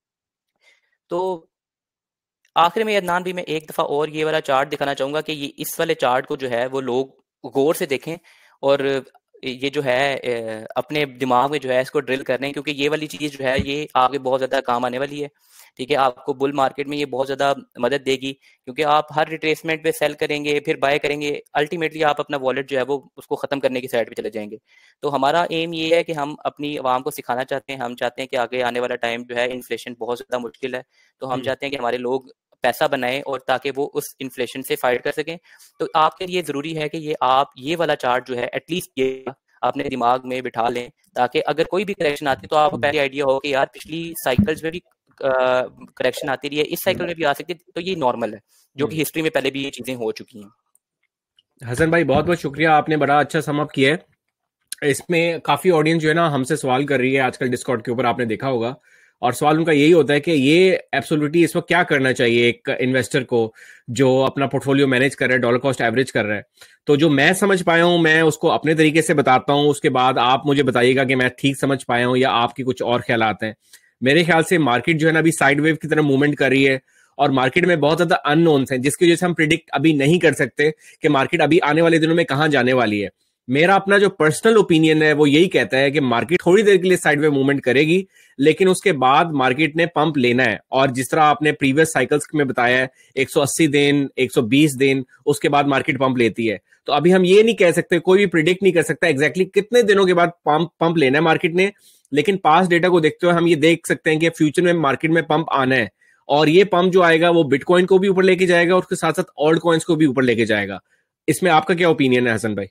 तो आखिर में अदनान भी मैं एक दफ़ा और ये वाला चार्ट दिखाना चाहूंगा कि ये इस वाले चार्ट को जो है वो लोग गौर से देखें और ये जो है अ, अपने दिमाग में जो है इसको ड्रिल करने, क्योंकि ये वाली चीज़ जो है ये आगे बहुत ज़्यादा काम आने वाली है। ठीक है, आपको बुल मार्केट में ये बहुत ज़्यादा मदद देगी क्योंकि आप हर रिट्रेसमेंट पे सेल करेंगे फिर बाय करेंगे, अल्टीमेटली आप अपना वॉलेट जो है वो उसको ख़त्म करने की साइड पे चले जाएंगे। तो हमारा एम ये है कि हम अपनी आवाम को सिखाना चाहते हैं, हम चाहते हैं कि आगे आने वाला टाइम जो है इन्फ्लेशन बहुत ज़्यादा मुश्किल है, तो हम हम्म। चाहते हैं कि हमारे लोग पैसा बनाएं और ताकि वो उस इन्फ्लेशन से फाइट कर सकें। तो आपके लिए ज़रूरी है कि ये आप ये वाला चार्ट जो है एटलीस्ट ये अपने दिमाग में बिठा लें, ताकि अगर कोई भी करेक्शन आती है तो आपको हम्म। पहले आइडिया हो कि यार पिछली साइकिल्स में भी करेक्शन आती रही है, इस साइकिल में भी आ सकती है, तो ये नॉर्मल है, जो कि हम्म। हिस्ट्री में पहले भी ये चीज़ें हो चुकी हैं। हसन भाई, बहुत बहुत शुक्रिया, आपने बड़ा अच्छा सम अप किया है। इसमें काफी ऑडियंस जो है ना हमसे सवाल कर रही है आजकल डिस्कॉर्ड के ऊपर, आपने देखा होगा। और सवाल उनका यही होता है कि ये एब्सोल्युटली इस वक्त क्या करना चाहिए एक इन्वेस्टर को जो अपना पोर्टफोलियो मैनेज कर रहा है, डॉलर कॉस्ट एवरेज कर रहा है। तो जो मैं समझ पाया हूं मैं उसको अपने तरीके से बताता हूं, उसके बाद आप मुझे बताइएगा कि मैं ठीक समझ पाया हूं या आपकी कुछ और ख्यालात हैं। मेरे ख्याल से मार्केट जो है ना अभी साइड वेव की तरह मूवमेंट कर रही है और मार्केट में बहुत ज्यादा अननोन्स हैं जिसकी वजह से हम प्रिडिक्ट अभी नहीं कर सकते कि मार्केट अभी आने वाले दिनों में कहां जाने वाली है। मेरा अपना जो पर्सनल ओपिनियन है वो यही कहता है कि मार्केट थोड़ी देर के लिए साइडवे मूवमेंट करेगी, लेकिन उसके बाद मार्केट ने पंप लेना है, और जिस तरह आपने प्रीवियस साइकिल्स में बताया है, एक सौ अस्सी दिन, एक सौ बीस दिन, उसके बाद मार्केट पंप लेती है। तो अभी हम ये नहीं कह सकते, कोई भी प्रिडिक्ट नहीं कर सकता एग्जैक्टली exactly कितने दिनों के बाद पंप पंप लेना है मार्केट ने, लेकिन पास्ट डेटा को देखते हुए हम ये देख सकते हैं कि फ्यूचर में मार्केट में पंप आना है, और ये पंप जो आएगा वो बिटकॉइन को भी ऊपर लेके जाएगा और उसके साथ साथ ऑल्ट कॉइन्स को भी ऊपर लेके जाएगा। इसमें आपका क्या ओपिनियन है हसन भाई?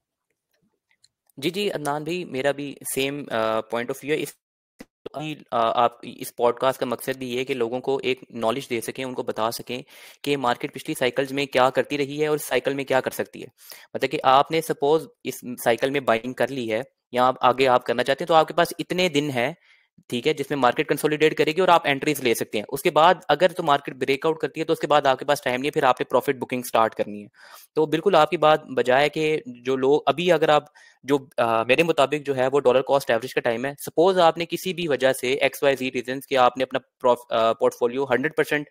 जी जी अदनान भाई, मेरा भी सेम पॉइंट ऑफ व्यू है इस अभी। अ, आप इस पॉडकास्ट का मकसद भी ये है कि लोगों को एक नॉलेज दे सकें, उनको बता सकें कि मार्केट पिछली साइकिल्स में क्या करती रही है और इस साइकिल में क्या कर सकती है। मतलब कि आपने सपोज इस साइकिल में बाइंग कर ली है या आप आगे आप करना चाहते हैं, तो आपके पास इतने दिन है, ठीक है, जिसमें मार्केट कंसोलिडेट करेगी और आप एंट्रीज ले सकते हैं। उसके बाद अगर तो मार्केट ब्रेकआउट करती है तो उसके बाद आपके पास टाइम नहीं है, फिर आपने प्रॉफिट बुकिंग स्टार्ट करनी है। तो बिल्कुल आपकी बात बजाय कि जो लोग अभी अगर आप जो अ, मेरे मुताबिक जो है वो डॉलर कॉस्ट एवरेज का टाइम है। सपोज आपने किसी भी वजह से एक्स वाई जी रीजन कि आपने अपना पोर्टफोलियो हंड्रेड परसेंट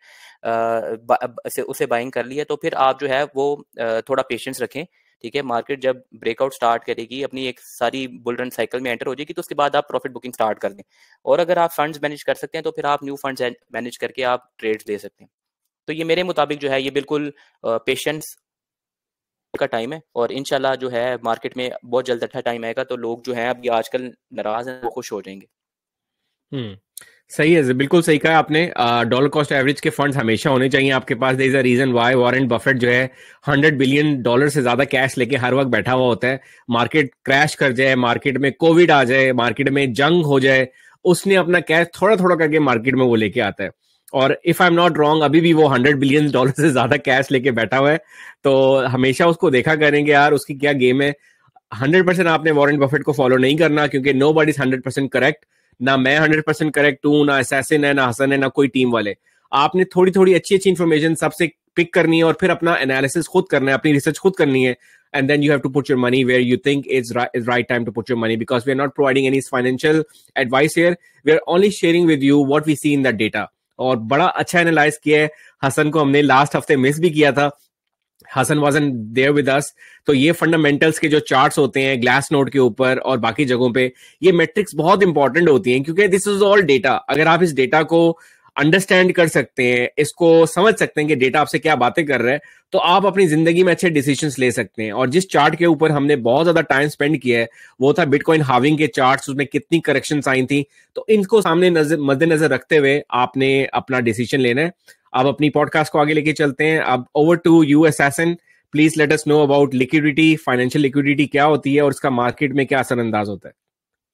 से उसे बाइंग कर लिया, तो फिर आप जो है वो अ, थोड़ा पेशेंस रखें। ठीक है, मार्केट जब ब्रेकआउट स्टार्ट करेगी, अपनी एक सारी बुल रन साइकिल में एंटर हो जाएगी, तो उसके बाद आप प्रॉफिट बुकिंग स्टार्ट कर दें। और अगर आप फंड्स मैनेज कर सकते हैं तो फिर आप न्यू फंड्स मैनेज करके आप ट्रेड्स दे सकते हैं। तो ये मेरे मुताबिक जो है ये बिल्कुल पेशेंस का टाइम है, और इंशाल्लाह जो है मार्केट में बहुत जल्द अच्छा टाइम आएगा, तो लोग जो हैं अभी आजकल नाराज हैं वो खुश हो जाएंगे। हम्म, सही है, बिल्कुल सही कहा आपने। डॉलर कॉस्ट एवरेज के फंड्स हमेशा होने चाहिए आपके पास। There is a reason why Warren Buffett जो है हंड्रेड बिलियन डॉलर से ज्यादा कैश लेके हर वक्त बैठा हुआ होता है। मार्केट क्रैश कर जाए, मार्केट में कोविड आ जाए, मार्केट में जंग हो जाए, उसने अपना कैश थोड़ा थोड़ा करके मार्केट में वो लेके आता है। और if I am not wrong, अभी भी वो हंड्रेड बिलियन डॉलर से ज्यादा कैश लेके बैठा हुआ है। तो हमेशा उसको देखा करेंगे यार, उसकी क्या गेम है। हंड्रेड परसेंट आपने वॉरेन बफेट को फॉलो नहीं करना, क्योंकि nobody is hundred percent correct. ना मैं हंड्रेड परसेंट करेक्ट हूं, ना असैसिन है, ना हसन है, ना कोई टीम वाले। आपने थोड़ी थोड़ी अच्छी अच्छी इन्फॉर्मेशन सबसे पिक करनी है और फिर अपना एनालिसिस खुद करना है, अपनी रिसर्च खुद करनी है। And then you have to put your money where you think is right, is right time to put your money, because we are not providing any financial advice here. We are only sharing with you what we see in that data. और बड़ा अच्छा एनालाइज किया है हसन को, हमने लास्ट हफ्ते मिस भी किया था। Hasan wasn't there with us. तो ये फंडामेंटल्स के जो चार्ट्स होते हैं ग्लास नोट के ऊपर और बाकी जगहों पे, ये मेट्रिक्स बहुत इंपॉर्टेंट होती हैं, क्योंकि दिस इज ऑल डेटा। अगर आप इस डेटा को अंडरस्टैंड कर सकते हैं, इसको समझ सकते हैं कि डेटा आपसे क्या बातें कर रहा है, तो आप अपनी जिंदगी में अच्छे डिसीजंस ले सकते हैं। और जिस चार्ट के ऊपर हमने बहुत ज्यादा टाइम स्पेंड किया है वो था बिटकॉइन हाविंग के चार्ट्स, उसमें कितनी करेक्शंस आई थी। तो इनको सामने नजर मद्देनजर रखते हुए आपने अपना डिसीजन लेना है। अब अपनी पॉडकास्ट को आगे लेके चलते हैं। अब over to you assassin, please let us know about liquidity. Financial liquidity क्या होती है और इसका मार्केट में क्या असरअंदाज होता है?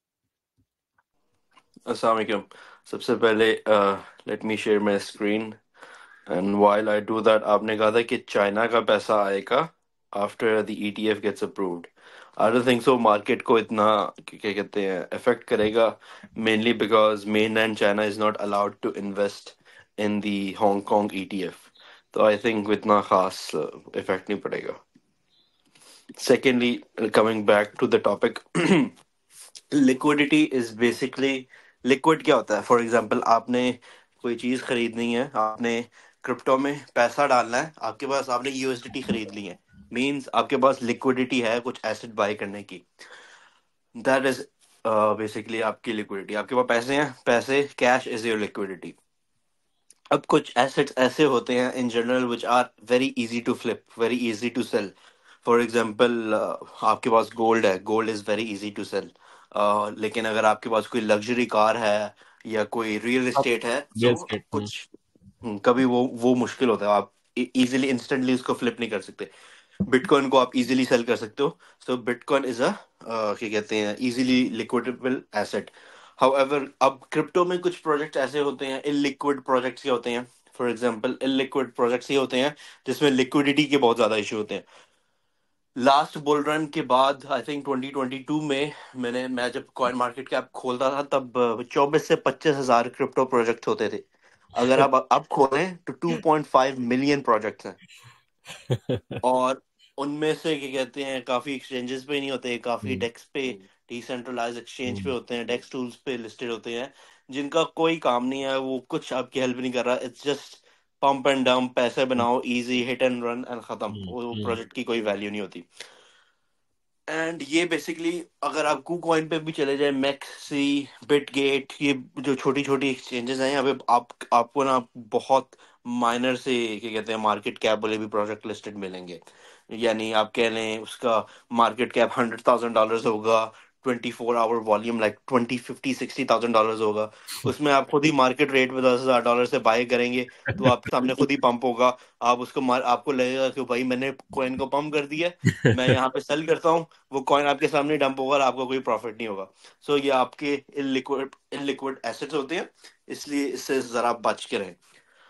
अस्सलाम वालेकुम। सबसे पहले let me share my screen and while I do that, आपने कहा था कि चाइना का पैसा आएगा after the ETF gets approved. I don't think so market को इतना क्या कहते हैं इफेक्ट करेगा, mainly because mainland China is not allowed to invest in the Hong Kong ETF. तो आई थिंक इतना खास इफेक्ट नहीं पड़ेगा। Secondly, coming back to the topic, liquidity is basically, liquid क्या होता है? फॉर एग्जांपल आपने कोई चीज खरीदनी है, आपने क्रिप्टो में पैसा डालना है, आपके पास आपने यूएसडीटी खरीद ली है, मींस आपके पास लिक्विडिटी है कुछ एसेट बाय करने की। दैट इज बेसिकली आपकी लिक्विडिटी। आपके पास पैसे हैं, पैसे, कैश इज योर लिक्विडिटी। अब कुछ एसेट्स ऐसे होते हैं in general which are very easy to flip, very easy to sell. For example आपके पास गोल्ड है, gold is very easy to sell. लेकिन अगर आपके पास कोई लग्जरी कार है या कोई रियल एस्टेट है, रियल सो एस्टेट। कुछ हम्म, कभी वो वो मुश्किल होता है, आप इजीली इंस्टेंटली उसको फ्लिप नहीं कर सकते। बिटकॉइन को आप इजीली सेल कर सकते हो। सो बिटकॉइन इज अ क्या कहते हैं इजीली लिक्विडेबल एसेट। हाउएवर अब क्रिप्टो में कुछ प्रोजेक्ट ऐसे होते हैं, इलिक्विड प्रोजेक्ट्स के होते हैं। फॉर एग्जांपल इलिक्विड प्रोजेक्ट्स ये होते हैं जिसमें लिक्विडिटी के बहुत ज्यादा इशू होते हैं। लास्ट बुल रन के बाद I think twenty twenty two में मैंने मैं जब कॉइन मार्केट कैप खोलता था तब चौबीस से पच्चीस हजार क्रिप्टो प्रोजेक्ट होते थे। अगर आप अब खोलें तो two point five million projects हैं। और उनमें से क्या कहते हैं काफी एक्सचेंजेस पे नहीं होते, काफी डेक्स पे, डिसेंट्रलाइज एक्सचेंज पे होते हैं, डेक्स टूल्स पे लिस्टेड होते हैं, जिनका कोई काम नहीं है, वो कुछ आपकी हेल्प नहीं कर रहा। It's just pump and dump, पैसे बनाओ, easy hit and run and खत्म। वो प्रोजेक्ट की कोई वैल्यू नहीं होती। एंड ये बेसिकली अगर आप कूकॉइन पे भी चले जाए, मैक्सी, बिटगेट, ये जो छोटी छोटी एक्सचेंजेस हैं यहाँ पे आप आपको ना बहुत माइनर से क्या कहते हैं मार्केट कैप वाले भी प्रोजेक्ट लिस्टेड मिलेंगे। यानी आप कह लें उसका market cap hundred thousand dollar होगा, twenty four hour volume like twenty fifty sixty thousand dollar होगा। उसमें आप खुद ही मार्केट रेट में दस हजार डॉलर से बाय करेंगे, तो आपके सामने खुद ही पंप होगा। आप उसको मार आपको लगेगा कि भाई मैंने कॉइन को पंप कर दिया, मैं यहाँ पे सेल करता हूँ, वो कॉइन आपके सामने डंप होगा और आपको कोई प्रॉफिट नहीं होगा। सो so, ये आपके इलिक्विड इलिक्विड एसेट्स होते हैं, इसलिए इससे जरा बच के रहें।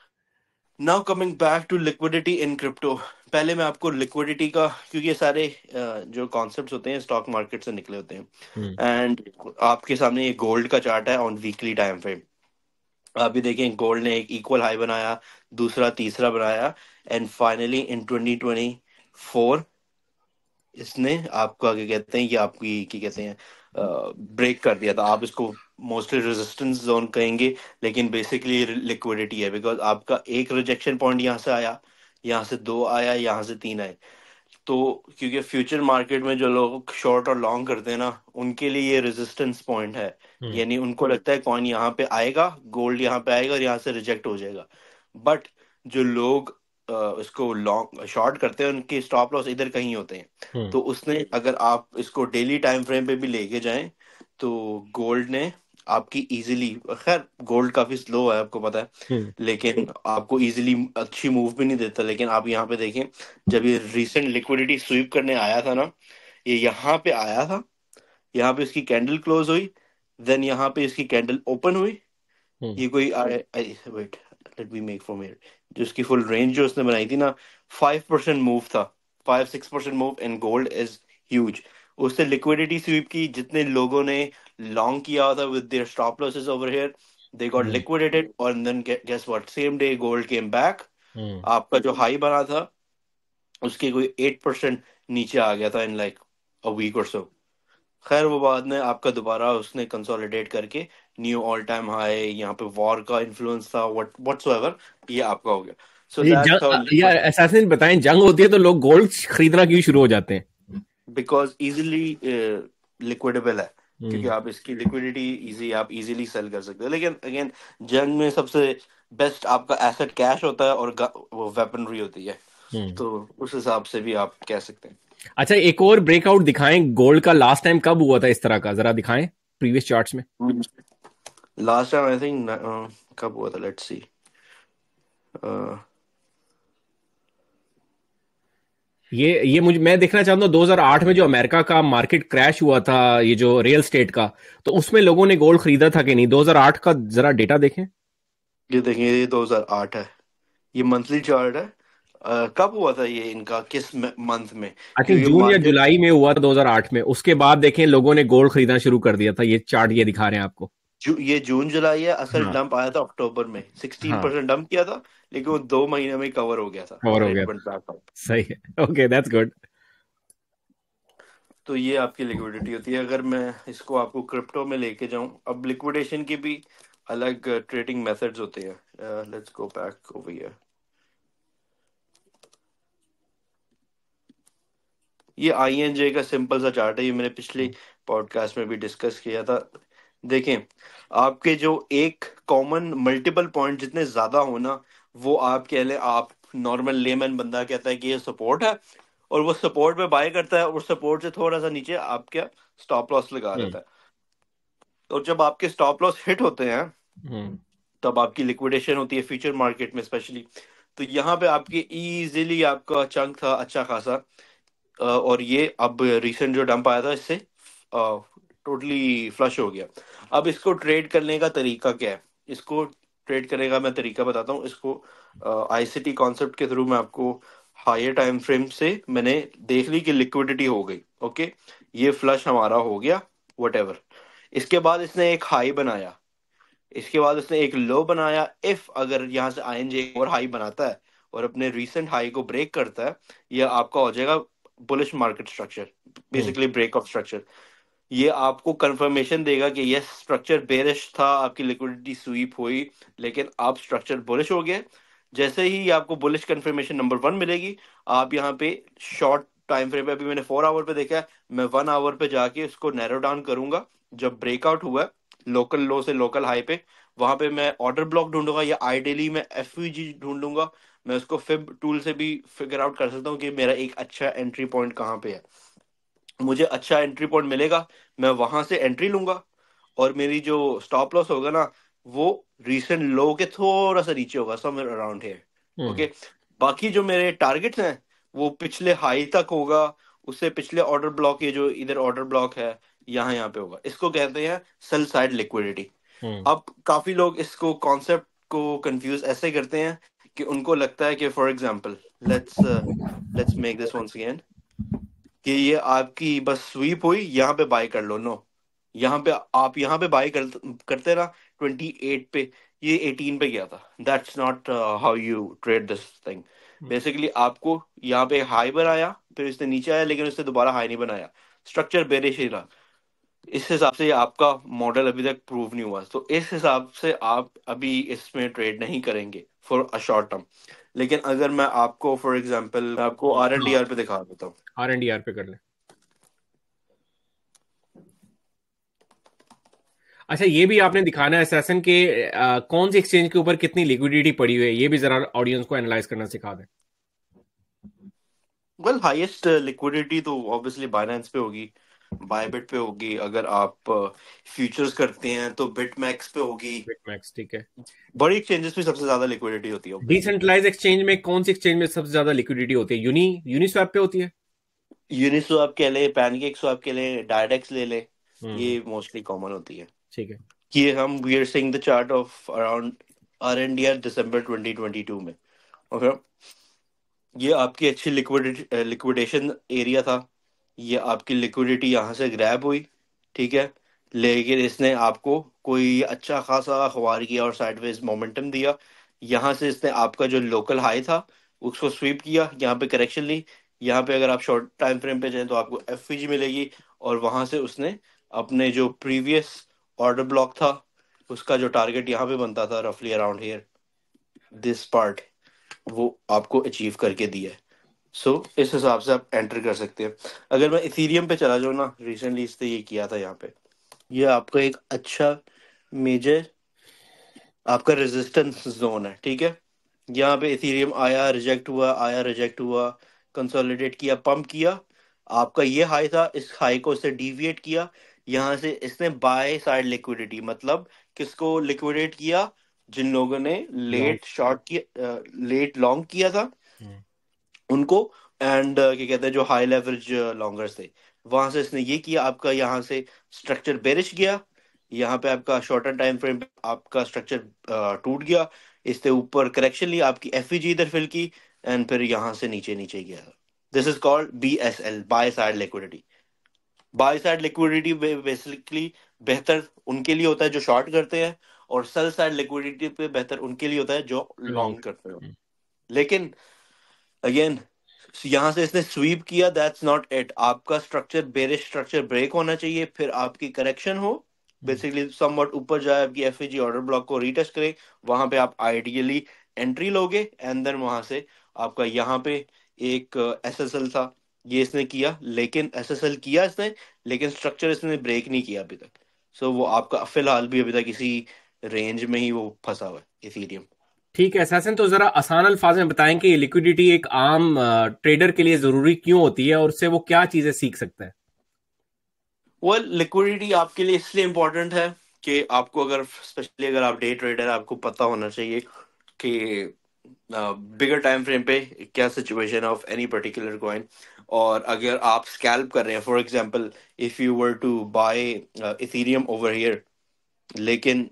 Now coming back to liquidity in crypto. पहले मैं आपको लिक्विडिटी का, क्योंकि ये सारे अ, जो कॉन्सेप्ट्स होते हैं स्टॉक मार्केट से निकले होते हम्म हैं। एंड आपके सामने ये गोल्ड का चार्ट है ऑन वीकली टाइम फ्रेम। आप भी देखें गोल्ड ने एक इक्वल हाई बनाया, दूसरा तीसरा बनाया, and finally in twenty twenty four इसने आपका क्या कहते हैं, ये आपकी क्या कहते हैं ब्रेक कर दिया था। आप इसको मोस्टली रेजिस्टेंस जोन कहेंगे, लेकिन बेसिकली लिक्विडिटी है, बिकॉज आपका एक रिजेक्शन पॉइंट यहाँ से आया, यहाँ से दो आया, यहाँ से तीन आए। तो क्योंकि फ्यूचर मार्केट में जो लोग शॉर्ट और लॉन्ग करते हैं ना, उनके लिए ये रेजिस्टेंस पॉइंट है। हम्म यानी उनको लगता है कॉइन यहाँ पे आएगा, गोल्ड यहाँ पे आएगा और यहाँ से रिजेक्ट हो जाएगा। बट जो लोग अ, इसको लॉन्ग शॉर्ट करते हैं, उनके स्टॉप लॉस इधर कहीं होते हैं। हम्म तो उसने, अगर आप इसको डेली टाइम फ्रेम पे भी लेके जाएं, तो गोल्ड ने आपकी इजीली, खैर गोल्ड काफी स्लो है आपको पता है, हम्म लेकिन आपको इजीली अच्छी मूव भी नहीं देता। लेकिन आप यहाँ पे देखें, जब ये रिसेंट लिक्विडिटी स्वीप करने आया था ना, ये यहाँ पे आया था, यहाँ पे इसकी कैंडल क्लोज हुई, देन यहाँ पे इसकी कैंडल ओपन हुई। हम्म ये कोई wait, let me make from here, जो इसकी फुल रेंज जो उसने बनाई थी ना, फाइव परसेंट मूव था। Five six percent move in gold is huge. उससे लिक्विडिटी स्वीप की, जितने लोगों ने लॉन्ग किया हुआ था with their stop losses over here, they got hmm liquidated, और then guess what, same day gold came back. Hmm आपका जो हाई बना था उसके कोई एट परसेंट नीचे आ गया था इन लाइक अ वीक और सो। खैर वो बाद में आपका दोबारा उसने कंसोलिडेट करके न्यू ऑल टाइम हाई, यहाँ पे वॉर का इन्फ्लुएंस था, व्हाट व्हाटसोएवर, ये आपका हो गया। सो ये दैट्स हाउ, जंग यार असैसिन बताएं, जंग होती है तो लोग गोल्ड खरीदना क्यों शुरू हो जाते हैं? बिकॉज इजीली लिक्विडेबल है, क्योंकि हम्म आप इसकी लिक्विडिटी इजी, आप इजीली सेल कर सकते हो। लेकिन अगेन, जंग में सबसे बेस्ट आपका एसेट कैश होता है और ग- वो वेपनरी होती है। हम्म तो उस हिसाब से भी आप कह सकते अच्छा, एक और ब्रेकआउट दिखाएं गोल्ड का, लास्ट टाइम कब हुआ था इस तरह का, जरा दिखाएं प्रीवियस चार्ट्स में। हैं। लास्ट टाइम आई थिंक कब हुआ था, लेट्स सी। ये ये मुझे मैं देखना चाहता हूँ दो हज़ार आठ में जो अमेरिका का मार्केट क्रैश हुआ था, ये जो रियल स्टेट का, तो उसमें लोगों ने गोल्ड खरीदा था कि नहीं? दो हज़ार आठ का जरा डेटा देखें। ये देखेंगे, ये दो हज़ार आठ है, ये मंथली चार्ट है। अ, कब हुआ था ये इनका, किस मंथ में? आई थिंक क्योंकि जून या मार्केट, जुलाई में हुआ था दो हज़ार आठ में। उसके बाद देखें लोगों ने गोल्ड खरीदना शुरू कर दिया था। ये चार्ट ये दिखा रहे हैं आपको। जू, ये जून जुलाई है, असल हाँ डंप आया था अक्टूबर में, सिक्सटीन हाँ, परसेंट डंप किया था, लेकिन वो दो महीने में कवर हो गया था कवर और हो इट गया वेंट था। Back up. सही है, ओके दैट्स गुड। तो ये आपकी लिक्विडिटी होती है। अगर मैं इसको आपको क्रिप्टो में लेके जाऊं, अब लिक्विडेशन की भी अलग ट्रेडिंग मेथड्स होते हैं। Let's go back over here. ये आई एन जे का सिंपल सा चार्ट है, ये मैंने पिछले पॉडकास्ट में भी डिस्कस किया था। देखें, आपके जो एक कॉमन मल्टीपल पॉइंट जितने ज्यादा हो ना, वो आप कह लें, आप नॉर्मल लेमैन बंदा कहता है कि ये सपोर्ट है, और वो सपोर्ट पे बाय करता है, और सपोर्ट से थोड़ा सा नीचे आप क्या स्टॉप लॉस लगा हम्म देता है। और जब आपके स्टॉप लॉस हिट होते हैं, हम्म तब आपकी लिक्विडेशन होती है फ्यूचर मार्केट में स्पेशली। तो यहाँ पे आपके इजीली आपका चंक था अच्छा खासा। अ, और ये अब रिसेंट जो डंप आया था, इससे टोटली फ्लश हो गया। अब इसको ट्रेड करने का तरीका क्या है, इसको ट्रेड करने का मैं तरीका बताता हूँ। इसको आईसीटी कॉन्सेप्ट के थ्रू मैं आपको हायर टाइम फ्रेम से मैंने देख ली कि लिक्विडिटी हो गई, ओके, ये फ्लश हमारा हो गया, वट। इसके बाद इसने एक हाई बनाया, इसके बाद उसने एक लो बनाया। इफ अगर यहाँ से आईएनजे और हाई बनाता है और अपने रीसेंट हाई को ब्रेक करता है, यह आपका हो जाएगा bullish market structure, hmm basically break of structure. ये आपको कंफर्मेशन देगा कि यस, स्ट्रक्चर बेरिश था, आपकी लिक्विडिटी स्वीप हुई, लेकिन आप स्ट्रक्चर बुलिश हो गए। जैसे ही आपको बुलिश कंफर्मेशन नंबर वन मिलेगी, आप यहाँ पे शॉर्ट टाइम फ्रेम पे, अभी मैंने फोर आवर पे देखा है, मैं वन आवर पे जाके उसको नैरो डाउन करूंगा। जब ब्रेकआउट हुआ लोकल लो से लोकल हाई पे, वहां पे मैं ऑर्डर ब्लॉक ढूंढूंगा, या आइडियली मैं एफवीजी ढूंढ लूंगा। मैं उसको फिब टूल से भी फिगर आउट कर सकता हूँ कि मेरा एक अच्छा एंट्री पॉइंट कहाँ पे है। मुझे अच्छा एंट्री पॉइंट मिलेगा, मैं वहां से एंट्री लूंगा, और मेरी जो स्टॉप लॉस होगा ना, वो रीसेंट लो के थोड़ा सा नीचे होगा, somewhere around here. Hmm. Okay. बाकी जो मेरे टारगेट्स हैं वो पिछले हाई तक होगा, उससे पिछले ऑर्डर ब्लॉक, ये जो इधर ऑर्डर ब्लॉक है यहाँ यहाँ पे होगा, इसको कहते हैं सेल साइड लिक्विडिटी। हम्म। अब काफी लोग इसको कॉन्सेप्ट को कंफ्यूज ऐसे करते हैं कि उनको लगता है कि for example, let's let's make this once again, कि ये आपकी बस स्वीप हुई, यहाँ पे बाय कर लो। नो, यहाँ पे आप यहाँ पे बाय कर, करते ना ट्वेंटी एट पे, ये एटीन पे गया था। That's not how you trade this thing. Hmm. Basically आपको यहाँ पे हाई बनाया, फिर इसने नीचे आया, लेकिन उसने दोबारा हाई नहीं बनाया, स्ट्रक्चर बेरिश ही रहा। इस हिसाब से आपका मॉडल अभी तक प्रूव नहीं हुआ, तो इस हिसाब से आप अभी इसमें ट्रेड नहीं करेंगे फॉर अ शॉर्ट टर्म। लेकिन अगर मैं आपको फॉर एग्जांपल आपको आर एन डी हाँ, आर पे दिखा देता हूँ। आर एन डी आर पे कर ले। अच्छा, ये भी आपने दिखाना है सेशन के अ, कौन सी एक्सचेंज के ऊपर कितनी लिक्विडिटी पड़ी हुई है, ये भी जरा ऑडियंस को एनालाइज करना सिखा दें। वेल, हाईएस्ट लिक्विडिटी तो ऑब्वियसली बाइनेंस पे होगी, बायबिट पे होगी। अगर आप फ्यूचर्स करते हैं तो बिटमैक्स पे होगी। बिटमैक्स, ठीक है। बड़ी एक्सचेंजेस में सबसे ज्यादा लिक्विडिटी होती है ऑब्वियसली। डिसेंट्रलाइज एक्सचेंज में कौन सी एक्सचेंज में सबसे ज्यादा लिक्विडिटी होती है? यूनी यूनिस्वैप पे होती है। यूनिस्वैप के लिए, पैनकेक स्वैप के लिए, डायडेक्स ले ले, हम्म। ये मोस्टली कॉमन होती है। ठीक है। ये हम we are seeing the chart of around R N D R December twenty twenty two में। ओके। ये आपकी अच्छी लिक्विडिटी लिक्विडेशन एरिया था, ये आपकी लिक्विडिटी यहाँ से ग्रैब हुई, ठीक है। लेकिन इसने आपको कोई अच्छा खासा अखबार किया और साइडवेज मोमेंटम दिया। यहाँ से इसने आपका जो लोकल हाई था उसको स्वीप किया, यहाँ पे करेक्शन ली। यहाँ पे अगर आप शॉर्ट टाइम फ्रेम पे जाएं तो आपको एफ मिलेगी, और वहां से उसने अपने जो प्रीवियस ऑर्डर ब्लॉक था उसका जो टारगेट यहाँ पे बनता था रफली अराउंड हियर, दिस पार्ट, वो आपको अचीव करके दिया है। सो so, इस हिसाब से आप एंटर कर सकते हैं। अगर मैं इथीरियम पे चला जाऊँ ना, रिसेंटली इसने ये किया था यहाँ पे, ये आपका एक अच्छा मेजर आपका रेजिस्टेंस जोन है, ठीक है। यहाँ पे इथीरियम आया, रिजेक्ट हुआ, आया, रिजेक्ट हुआ, कंसोलिडेट किया, पंप किया। आपका ये हाई था, इस हाई को इसने डिविएट किया। यहाँ से इसने बाय साइड लिक्विडिटी, मतलब किसको लिक्विडेट किया? जिन लोगों ने लॉन्ग। लेट शॉर्ट किया, लेट लॉन्ग किया था हम्म। उनको। एंड क्या कहते हैं, जो हाई लेवरेज लॉन्गर्स थे, वहां से इसने ये किया। आपका यहाँ से स्ट्रक्चर बेरिश गया, यहाँ पे आपका शॉर्टर टाइम फ्रेम आपका स्ट्रक्चर टूट गया, इससे ऊपर करेक्शन ली, आपकी एफईजी इधर फिल की, एंड फिर यहाँ से नीचे नीचे गया। This is called B S L, buy side liquidity. Buy side liquidity basically बेहतर उनके लिए होता है जो शॉर्ट करते हैं, और सेल साइड लिक्विडिटी पे बेहतर उनके लिए होता है जो लॉन्ग करते हो। लॉन्ग। लेकिन अगेन, यहां से इसने स्वीप किया, दैट्स नॉट इट। आपका स्ट्रक्चर, बेरिश स्ट्रक्चर ब्रेक होना चाहिए, फिर आपकी करेक्शन हो, बेसिकली समवट ऊपर जाए, आपकी एफएजी ऑर्डर ब्लॉक को रीटेस्ट करे, वहां पे आप आइडियली एंट्री लोगे, एंड देन वहां से आपका यहाँ पे एक एसएसएल था, ये इसने किया, लेकिन एसएसएल किया इसने, लेकिन स्ट्रक्चर इसने ब्रेक नहीं किया अभी तक। सो वो आपका फिलहाल भी अभी तक इसी रेंज में ही वो फंसा हुआ है, इथीरियम। ठीक है सैसन, तो जरा आसान अल्फाज में बताएं कि लिक्विडिटी एक आम ट्रेडर के लिए जरूरी क्यों होती है और उससे वो क्या चीजें सीख सकता है। वेल, लिक्विडिटी आपके लिए इसलिए इम्पोर्टेंट है कि आपको, अगर स्पेशली अगर आप डे ट्रेडर, आपको पता होना चाहिए कि बिगर टाइम फ्रेम पे क्या सिचुएशन है ऑफ एनी पर्टिकुलर कॉइन। और अगर आप स्कैल्प कर रहे हैं, for example if you were to buy Ethereum over here, लेकिन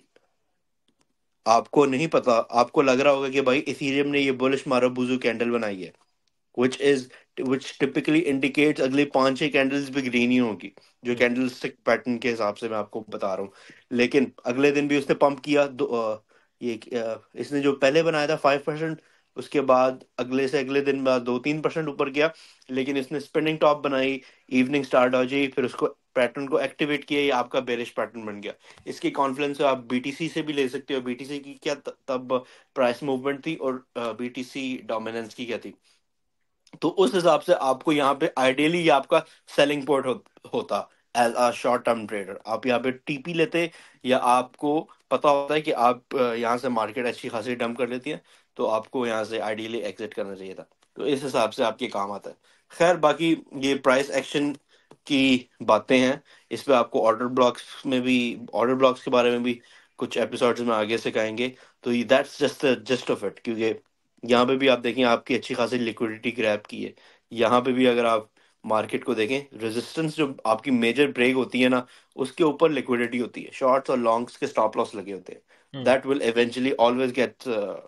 आपको नहीं पता, आपको लग रहा होगा कि भाई इथेरियम ने ये बुलिश मारूबुजू कैंडल बनाई है, which is which typically indicates अगली पांच छह कैंडल्स भी ग्रीन ही होगी, जो हम्म। कैंडल स्टिक पैटर्न के हिसाब से मैं आपको बता रहा हूँ। लेकिन अगले दिन भी उसने पंप किया, दो, अ, ये अ, इसने जो पहले बनाया था फाइव परसेंट, उसके बाद अगले से अगले दिन बाद दो तीन परसेंट ऊपर गया, लेकिन इसने स्पिनिंग टॉप बनाई, इवनिंग स्टार्ट हो जाए, फिर उसको पैटर्न को एक्टिवेट किया, ये आपका बेरिश पैटर्न बन गया। इसकी कॉन्फ्लुएंस आप बीटीसी से भी ले सकते हो। बीटीसी की क्या त- तब प्राइस मूवमेंट थी, और बीटीसी डोमिनेंस की क्या थी। तो उस हिसाब से आपको यहाँ पे आइडियली ये आपका सेलिंग पॉइंट हो, होता as a short term trader. आप यहाँ पे टीपी लेते, या आपको पता होता है कि आप अ, यहाँ से मार्केट अच्छी खासी डंप कर लेती है, तो आपको यहाँ से आइडियली एग्जिट करना चाहिए था। तो इस हिसाब से आपके काम आता है। खैर बाकी ये प्राइस एक्शन की बातें हैं, इस पे आपको ऑर्डर ब्लॉक्स में भी, ऑर्डर ब्लॉक्स के बारे में भी कुछ एपिसोड्स में आगे सिखाएंगे। तो that's just the gist of it, क्योंकि यहाँ पे भी आप देखें आपकी अच्छी खासी लिक्विडिटी ग्रैब की है। यहाँ पे भी अगर आप मार्केट को देखें, रेजिस्टेंस जो आपकी मेजर ब्रेक होती है ना, उसके ऊपर लिक्विडिटी होती है, शॉर्ट्स और लॉन्ग्स के स्टॉप लॉस लगे होते हैं। Hmm. That will eventually always get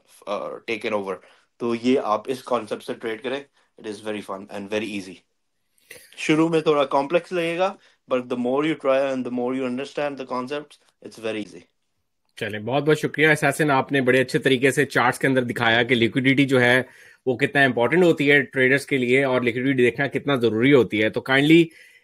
taken over. तो ये आप इस कॉन्सेप्ट से ट्रेड करें, it is very fun and very easy. शुरू में थोड़ा कॉम्प्लेक्स लगेगा, but the more you try and the more you understand the concepts, it's very easy. चलिए, बहुत बहुत शुक्रिया एहसासन, आपने बड़े अच्छे तरीके से चार्ट्स के अंदर दिखाया कि लिक्विडिटी जो है वो कितना इंपॉर्टेंट होती है ट्रेडर्स के लिए, और लिक्विडिटी देखना कितना जरूरी होती है। तो काइंडली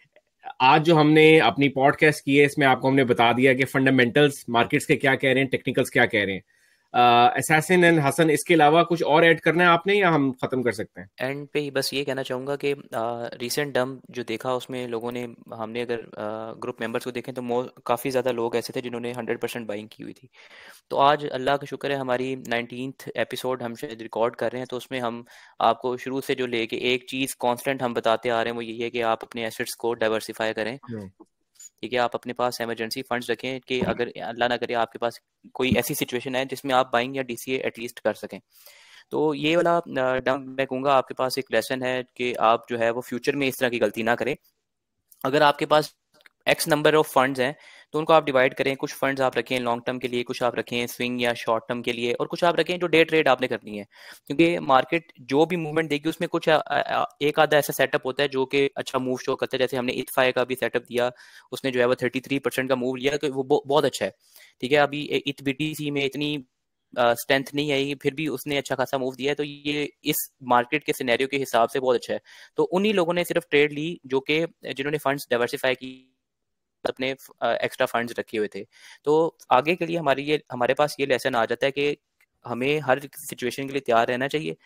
आज जो हमने अपनी पॉडकास्ट की है इसमें आपको हमने बता दिया कि फंडामेंटल्स मार्केट्स के क्या कह रहे हैं, टेक्निकल्स क्या कह रहे हैं। एहसासन एंड हसन, इसके अलावा कुछ और ऐड करना है आपने, या हम खत्म कर सकते हैं? एंड पे ही बस ये कहना चाहूँगा कि रीसेंट डंप जो देखा उसमें लोगों ने, हमने अगर ग्रुप मेंबर्स को देखें तो मोर काफ़ी ज़्यादा लोग ऐसे थे जिन्होंने हंड्रेड परसेंट बाइंग की हुई थी। तो आज अल्लाह का शुक्र है हमारी नाइनटीन्थ एपिसोड हम शायद रिकॉर्ड कर रहे हैं, तो उसमें हम आपको शुरू से जो लेके एक चीज़ कांस्टेंट हम बताते आ रहे हैं वो यही है कि आप अपने एसेट्स को डाइवर्सिफाई करें। हम्म। ठीक है, आप अपने पास इमरजेंसी फंड्स रखें कि अगर अल्लाह ना करे आपके पास कोई ऐसी सिचुएशन है जिसमें आप बाइंग या डीसीए एटलीस्ट कर सकें। तो ये वाला डंप मैं कहूँगा आपके पास एक लेसन है कि आप जो है वो फ्यूचर में इस तरह की गलती ना करें। अगर आपके पास एक्स नंबर ऑफ फंड्स हैं तो उनको आप डिवाइड करें, कुछ फंड्स आप रखें लॉन्ग टर्म के लिए, कुछ आप रखें स्विंग या शॉर्ट टर्म के लिए, और कुछ आप रखें जो डे ट्रेड आपने करनी है। क्योंकि मार्केट जो भी मूवमेंट देगी उसमें कुछ आ, आ, एक आधा ऐसा सेटअप होता है जो कि अच्छा मूव शो करता है। जैसे हमने इथफाई का भी सेटअप दिया, उसने जो है वो थर्टी थ्री परसेंट का मूव लिया, तो वो बहुत अच्छा है। ठीक है, अभी इथ बीटीसी में इतनी स्ट्रेंथ नहीं आई, फिर भी उसने अच्छा खासा मूव दिया है, तो ये इस मार्केट के सिनेरियो के हिसाब से बहुत अच्छा है। तो उन्हीं लोगों ने सिर्फ ट्रेड ली जो कि जिन्होंने फंड्स डाइवर्सिफाई की, अपने एक्स्ट्रा फंड्स रखे हुए थे। तो आगे के लिए हमारी ये हमारे पास ये लेसन आ जाता है कि हमें हर सिचुएशन के लिए तैयार रहना चाहिए।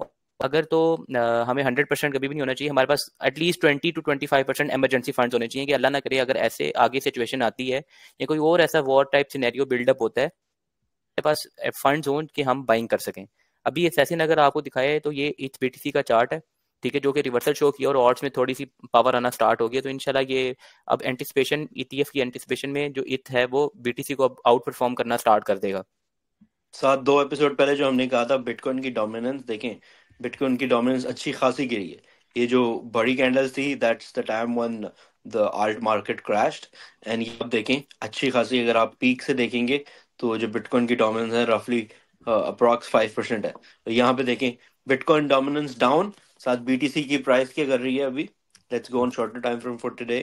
अगर तो आ, हमें हंड्रेड परसेंट कभी भी नहीं होना चाहिए, हमारे पास at least twenty two twenty five percent emergency funds होने चाहिए कि अल्लाह ना करे अगर ऐसे आगे सिचुएशन आती है या कोई और ऐसा वॉर टाइप सिनेरियो बिल्डअप होता है, हमारे पास फंड्स हों कि हम बाइंग कर सकें। अभी एसेसिन अगर आपको दिखाए तो ये इथ बीटीसी का चार्ट है, ठीक है, जो कि रिवर्सल शो किया और ऑर्ड्स में थोड़ी सी पावर आना स्टार्ट हो गया। तो इंशाल्लाह ये अब एंटिसिपेशन, ईटीएफ की एंटिसिपेशन में जो इथ है वो बीटीसी को अब आउट परफॉर्म करना स्टार्ट कर देगा। सात दो एपिसोड पहले जो हमने कहा था बिटकॉइन की डोमिनेंस देखें, बिटकॉइन की डोमिनेंस अच्छी खासी गिरी है। ये जो बड़ी कैंडल्स थी, that's the time when the alt market crashed. And ये अब देखें अच्छी खासी, अगर आप पीक से देखेंगे तो जो बिटकॉइन की डोमिनेंस है रफली अप्रॉक्स फाइव परसेंट है। तो यहाँ पे देखें बिटकॉइन डोमिनेंस डाउन, साथ बीटीसी की प्राइस क्या कर रही है अभी। Let's go on shorter time frame for today.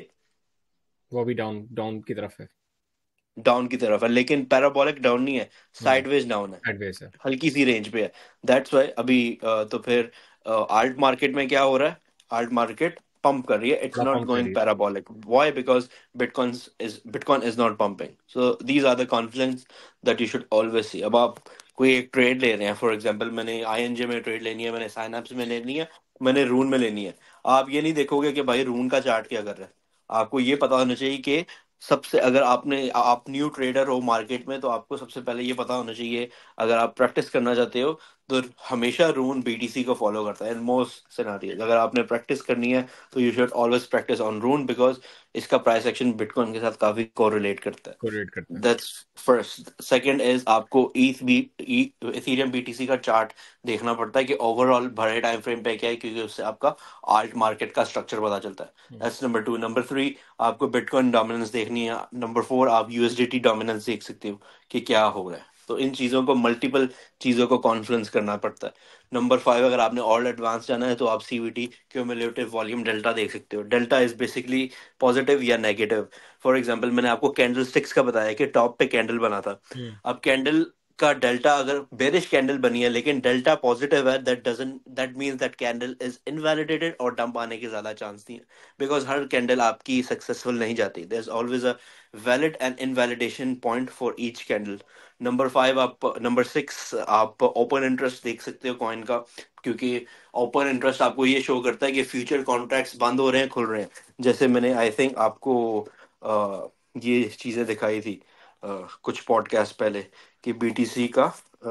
वो भी डाउन डाउन की तरफ है। डाउन की तरफ है, लेकिन पैराबोलिक डाउन नहीं है, हम्म। साइडवेज डाउन है, एडवेस है। हल्की सी रेंज पे है। दैट्स वाई अभी अ, तो फिर आल्ट मार्केट में क्या हो रहा है, आल्ट मार्केट पंप कर रही है, इट्स थोड़ा नॉट पंप कर गोइंग रही है। Parabolic. Why? Because Bitcoin is Bitcoin is not pumping. So these are the conflicts that you should always see. अब आप कोई एक ट्रेड ले रहे हैं, फॉर एग्जांपल मैंने आईएनजे में ट्रेड लेनी है, मैंने साइनअप्स में लेनी है, मैंने रून में लेनी है। आप ये नहीं देखोगे कि भाई रून का चार्ट क्या कर रहा है। आपको ये पता होना चाहिए कि सबसे, अगर आपने आप न्यू ट्रेडर हो मार्केट में, तो आपको सबसे पहले ये पता होना चाहिए, अगर आप प्रैक्टिस करना चाहते हो तो हमेशा रून बीटीसी को फॉलो करता है इन मोस्ट सिनारियोज। अगर आपने प्रैक्टिस करनी है तो you should always practice on Rune, because इसका प्राइस एक्शन बिटकॉइन के साथ काफी कोरिलेट करता है। कोरिलेट करता है। That's first. सेकंड इज आपको ईथ बी इथेरियम बीटीसी का चार्ट देखना पड़ता है कि ओवरऑल बड़े टाइम फ्रेम पे क्या है, क्योंकि उससे आपका आल्ट मार्केट का स्ट्रक्चर पता चलता है। Hmm. That's number two. Number three, आपको बिटकॉइन डोमिनेंस देखनी है। नंबर फोर, आप यूएसडीटी डोमिनेंस देख सकते हो कि क्या हो रहा है। तो इन चीज़ों को, मल्टीपल चीज़ों को कॉन्फ्लुएंस करना पड़ता है। नंबर फाइव, अगर आपने और एडवांस जाना है तो आप सीवीटी क्यूमुलेटिव वॉल्यूम डेल्टा देख सकते हो। डेल्टा इज बेसिकली पॉजिटिव या नेगेटिव। फॉर एग्जांपल मैंने आपको कैंडल स्टिक्स का बताया कि टॉप पे कैंडल बना था। हम्म। अब कैंडल का डेल्टा अगर बेरिश कैंडल बनी है लेकिन डेल्टा पॉजिटिव है, that doesn't that means that candle is invalidated और डंप आने के ज्यादा चांस नहीं है, बिकॉज हर कैंडल आपकी सक्सेसफुल नहीं जाती, there is always a valid and invalidation point for each candle. Number five आप नंबर सिक्स आप ओपन इंटरेस्ट देख सकते हो कॉइन का, क्योंकि ओपन इंटरेस्ट आपको ये शो करता है कि फ्यूचर कॉन्ट्रैक्ट्स बंद हो रहे हैं खुल रहे हैं। जैसे मैंने आई थिंक आपको अ, ये चीजें दिखाई थी अ, कुछ पॉडकास्ट पहले कि बीटीसी का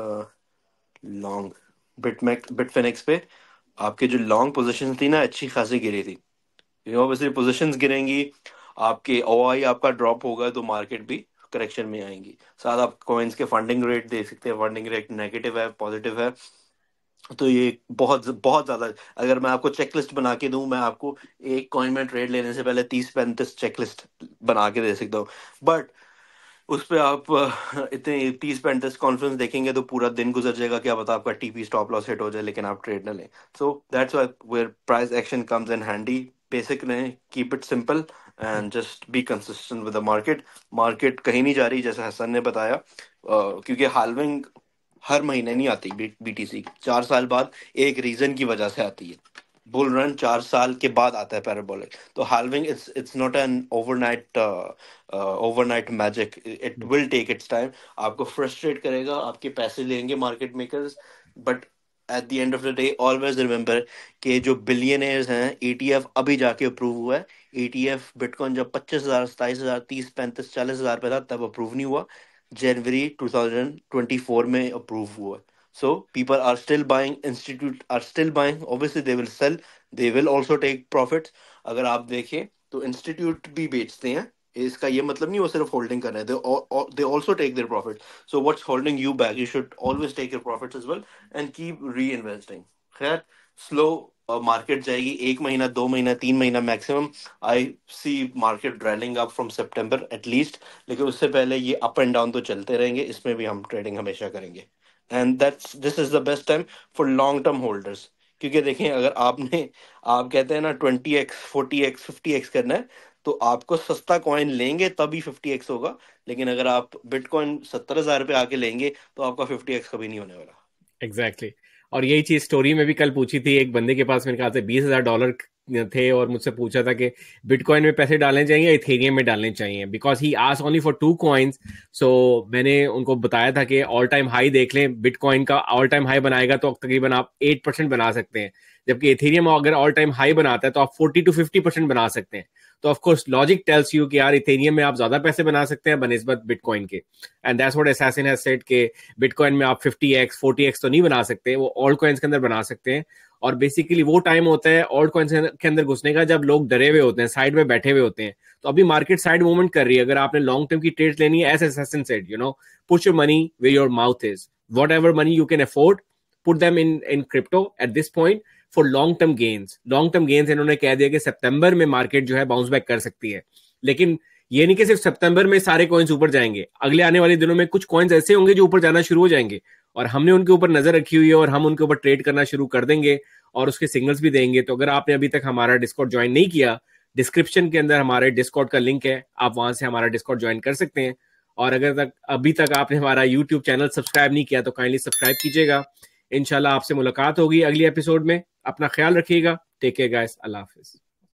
लॉन्ग बिटमैक बिटफिनिक्स पे आपके जो लॉन्ग पोजीशन थी ना अच्छी खासी गिरी थी। ऑब्वियसली पोजीशंस गिरेंगी, आपके ओआई आपका ड्रॉप होगा तो मार्केट भी करेक्शन में आएंगी। साथ आप कॉइन्स के फंडिंग रेट देख सकते हैं, फंडिंग रेट नेगेटिव है पॉजिटिव है, तो ये बहुत बहुत ज्यादा। अगर मैं आपको चेकलिस्ट बना के दूं, मैं आपको एक कॉइन में ट्रेड लेने से पहले तीस पैंतीस चेकलिस्ट बना के दे सकता हूँ, बट उस पे आप अ, इतने तीस पैंतीस कॉन्फ्रेंस देखेंगे तो पूरा दिन गुजर जाएगा, क्या पता आपका टीपी स्टॉप लॉस हिट हो जाए लेकिन आप ट्रेड ना लें। So that's why where price action comes in handy. Basic रहें, keep it simple and just be consistent with the market. Market कहीं नहीं जा रही जैसे हसन ने बताया, अ, क्योंकि हाल्विंग हर महीने नहीं आती, बीटीसी चार साल बाद एक रीजन की वजह से आती है। बुल रन चार साल के बाद आता है पैराबोलिक, तो halving it's it's not an overnight overnight magic, it will take its time. आपको फ्रस्ट्रेट करेगा, आपके पैसे लेंगे market makers, but at the end of the day always remember कि जो बिलियनर्स हैं, ईटीएफ अभी जाके अप्रूव हुआ है। ईटीएफ बिटकॉइन जब पच्चीस हजार सताइस हजार तीस पैंतीस चालीस हजार पे था तब अप्रूव नहीं हुआ, जनवरी ट्वेंटी ट्वेंटी फोर में अप्रूव हुआ। So people are still buying, institute are still buying, obviously they will sell, they will also take profits। अगर आप देखें तो इंस्टीट्यूट भी बेचते हैं, इसका ये मतलब नहीं वो सिर्फ होल्डिंग कर रहे हैं, they also take their profit. So what's holding you back, you should always take your profits as well and keep reinvesting. खैर, स्लो मार्केट जाएगी, एक महीना दो महीना तीन महीना maximum. I see market rallying up from September at least, लेकिन उससे पहले ये अप एंड डाउन तो चलते रहेंगे, इसमें भी हम ट्रेडिंग हमेशा करेंगे। And that's this is the best time for long term holders. क्योंकि देखें, अगर आपने आप कहते हैं ना twenty X forty X fifty X करना है, तो आपको सस्ता कॉइन लेंगे तभी फिफ्टी एक्स होगा, लेकिन अगर आप बिटकॉइन सत्तर हजार पे आके लेंगे तो आपका फिफ्टी एक्स कभी नहीं होने वाला। Exactly exactly. और यही चीज स्टोरी में भी कल पूछी थी एक बंदे के पास, मेरे ख्याल से बीस हजार डॉलर थे और मुझसे पूछा था कि बिटकॉइन में पैसे डालने चाहिए या इथेरियम में डालने चाहिए, because he asked only for two coins. So मैंने उनको बताया था कि ऑल टाइम हाई देख लें, बिटकॉइन का ऑल टाइम हाई बनाएगा तो तकरीबन आप एट परसेंट बना सकते हैं, जबकि इथेरियम अगर ऑल टाइम हाई बनाता है तो आप फोर्टी टू फिफ्टी परसेंट बना सकते हैं। तो of course logic tells you कि यार इथेरियम में आप ज्यादा पैसे बना सकते हैं बनिस्बत बिटकॉइन के, and that's what Assassin has said कि बिटकॉइन में आप फिफ्टी एक्स फोर्टी एक्स तो नहीं बना सकते, वो ऑल्ट कॉइन्स के अंदर बना सकते हैं। और बेसिकली वो टाइम होता है ऑल्ट कॉइन्स के अंदर घुसने का जब लोग डरे हुए होते हैं, साइड में बैठे हुए होते हैं। तो अभी मार्केट साइड मूवमेंट कर रही है, अगर आपने लॉन्ग टर्म की ट्रेड्स लेनी है, as Assassin said, you know, put your money where your mouth is, whatever money you can afford, put them in in crypto at this point for long term gains. Long term gains इन्होंने कह दिया कि सितंबर में मार्केट जो है बाउंस बैक कर सकती है, लेकिन ये नहीं कि सिर्फ सितंबर में सारे कॉइन्स ऊपर जाएंगे, अगले आने वाले दिनों में कुछ कॉइन्स ऐसे होंगे जो ऊपर जाना शुरू हो जाएंगे और हमने उनके ऊपर नजर रखी हुई है और हम उनके ऊपर ट्रेड करना शुरू कर देंगे और उसके सिग्नल्स भी देंगे। तो अगर आपने अभी तक हमारा डिस्कॉर्ड ज्वाइन नहीं किया, डिस्क्रिप्शन के अंदर हमारे डिस्कॉर्ड का लिंक है, आप वहां से हमारा डिस्कॉर्ड ज्वाइन कर सकते हैं। और अगर तक अभी तक आपने हमारा यूट्यूब चैनल सब्सक्राइब नहीं किया तो काइंडली सब्सक्राइब कीजिएगा। इंशाल्लाह आपसे मुलाकात होगी अगली एपिसोड में। अपना ख्याल रखिएगा। टेक केयर गाइस, अल्लाह हाफिज।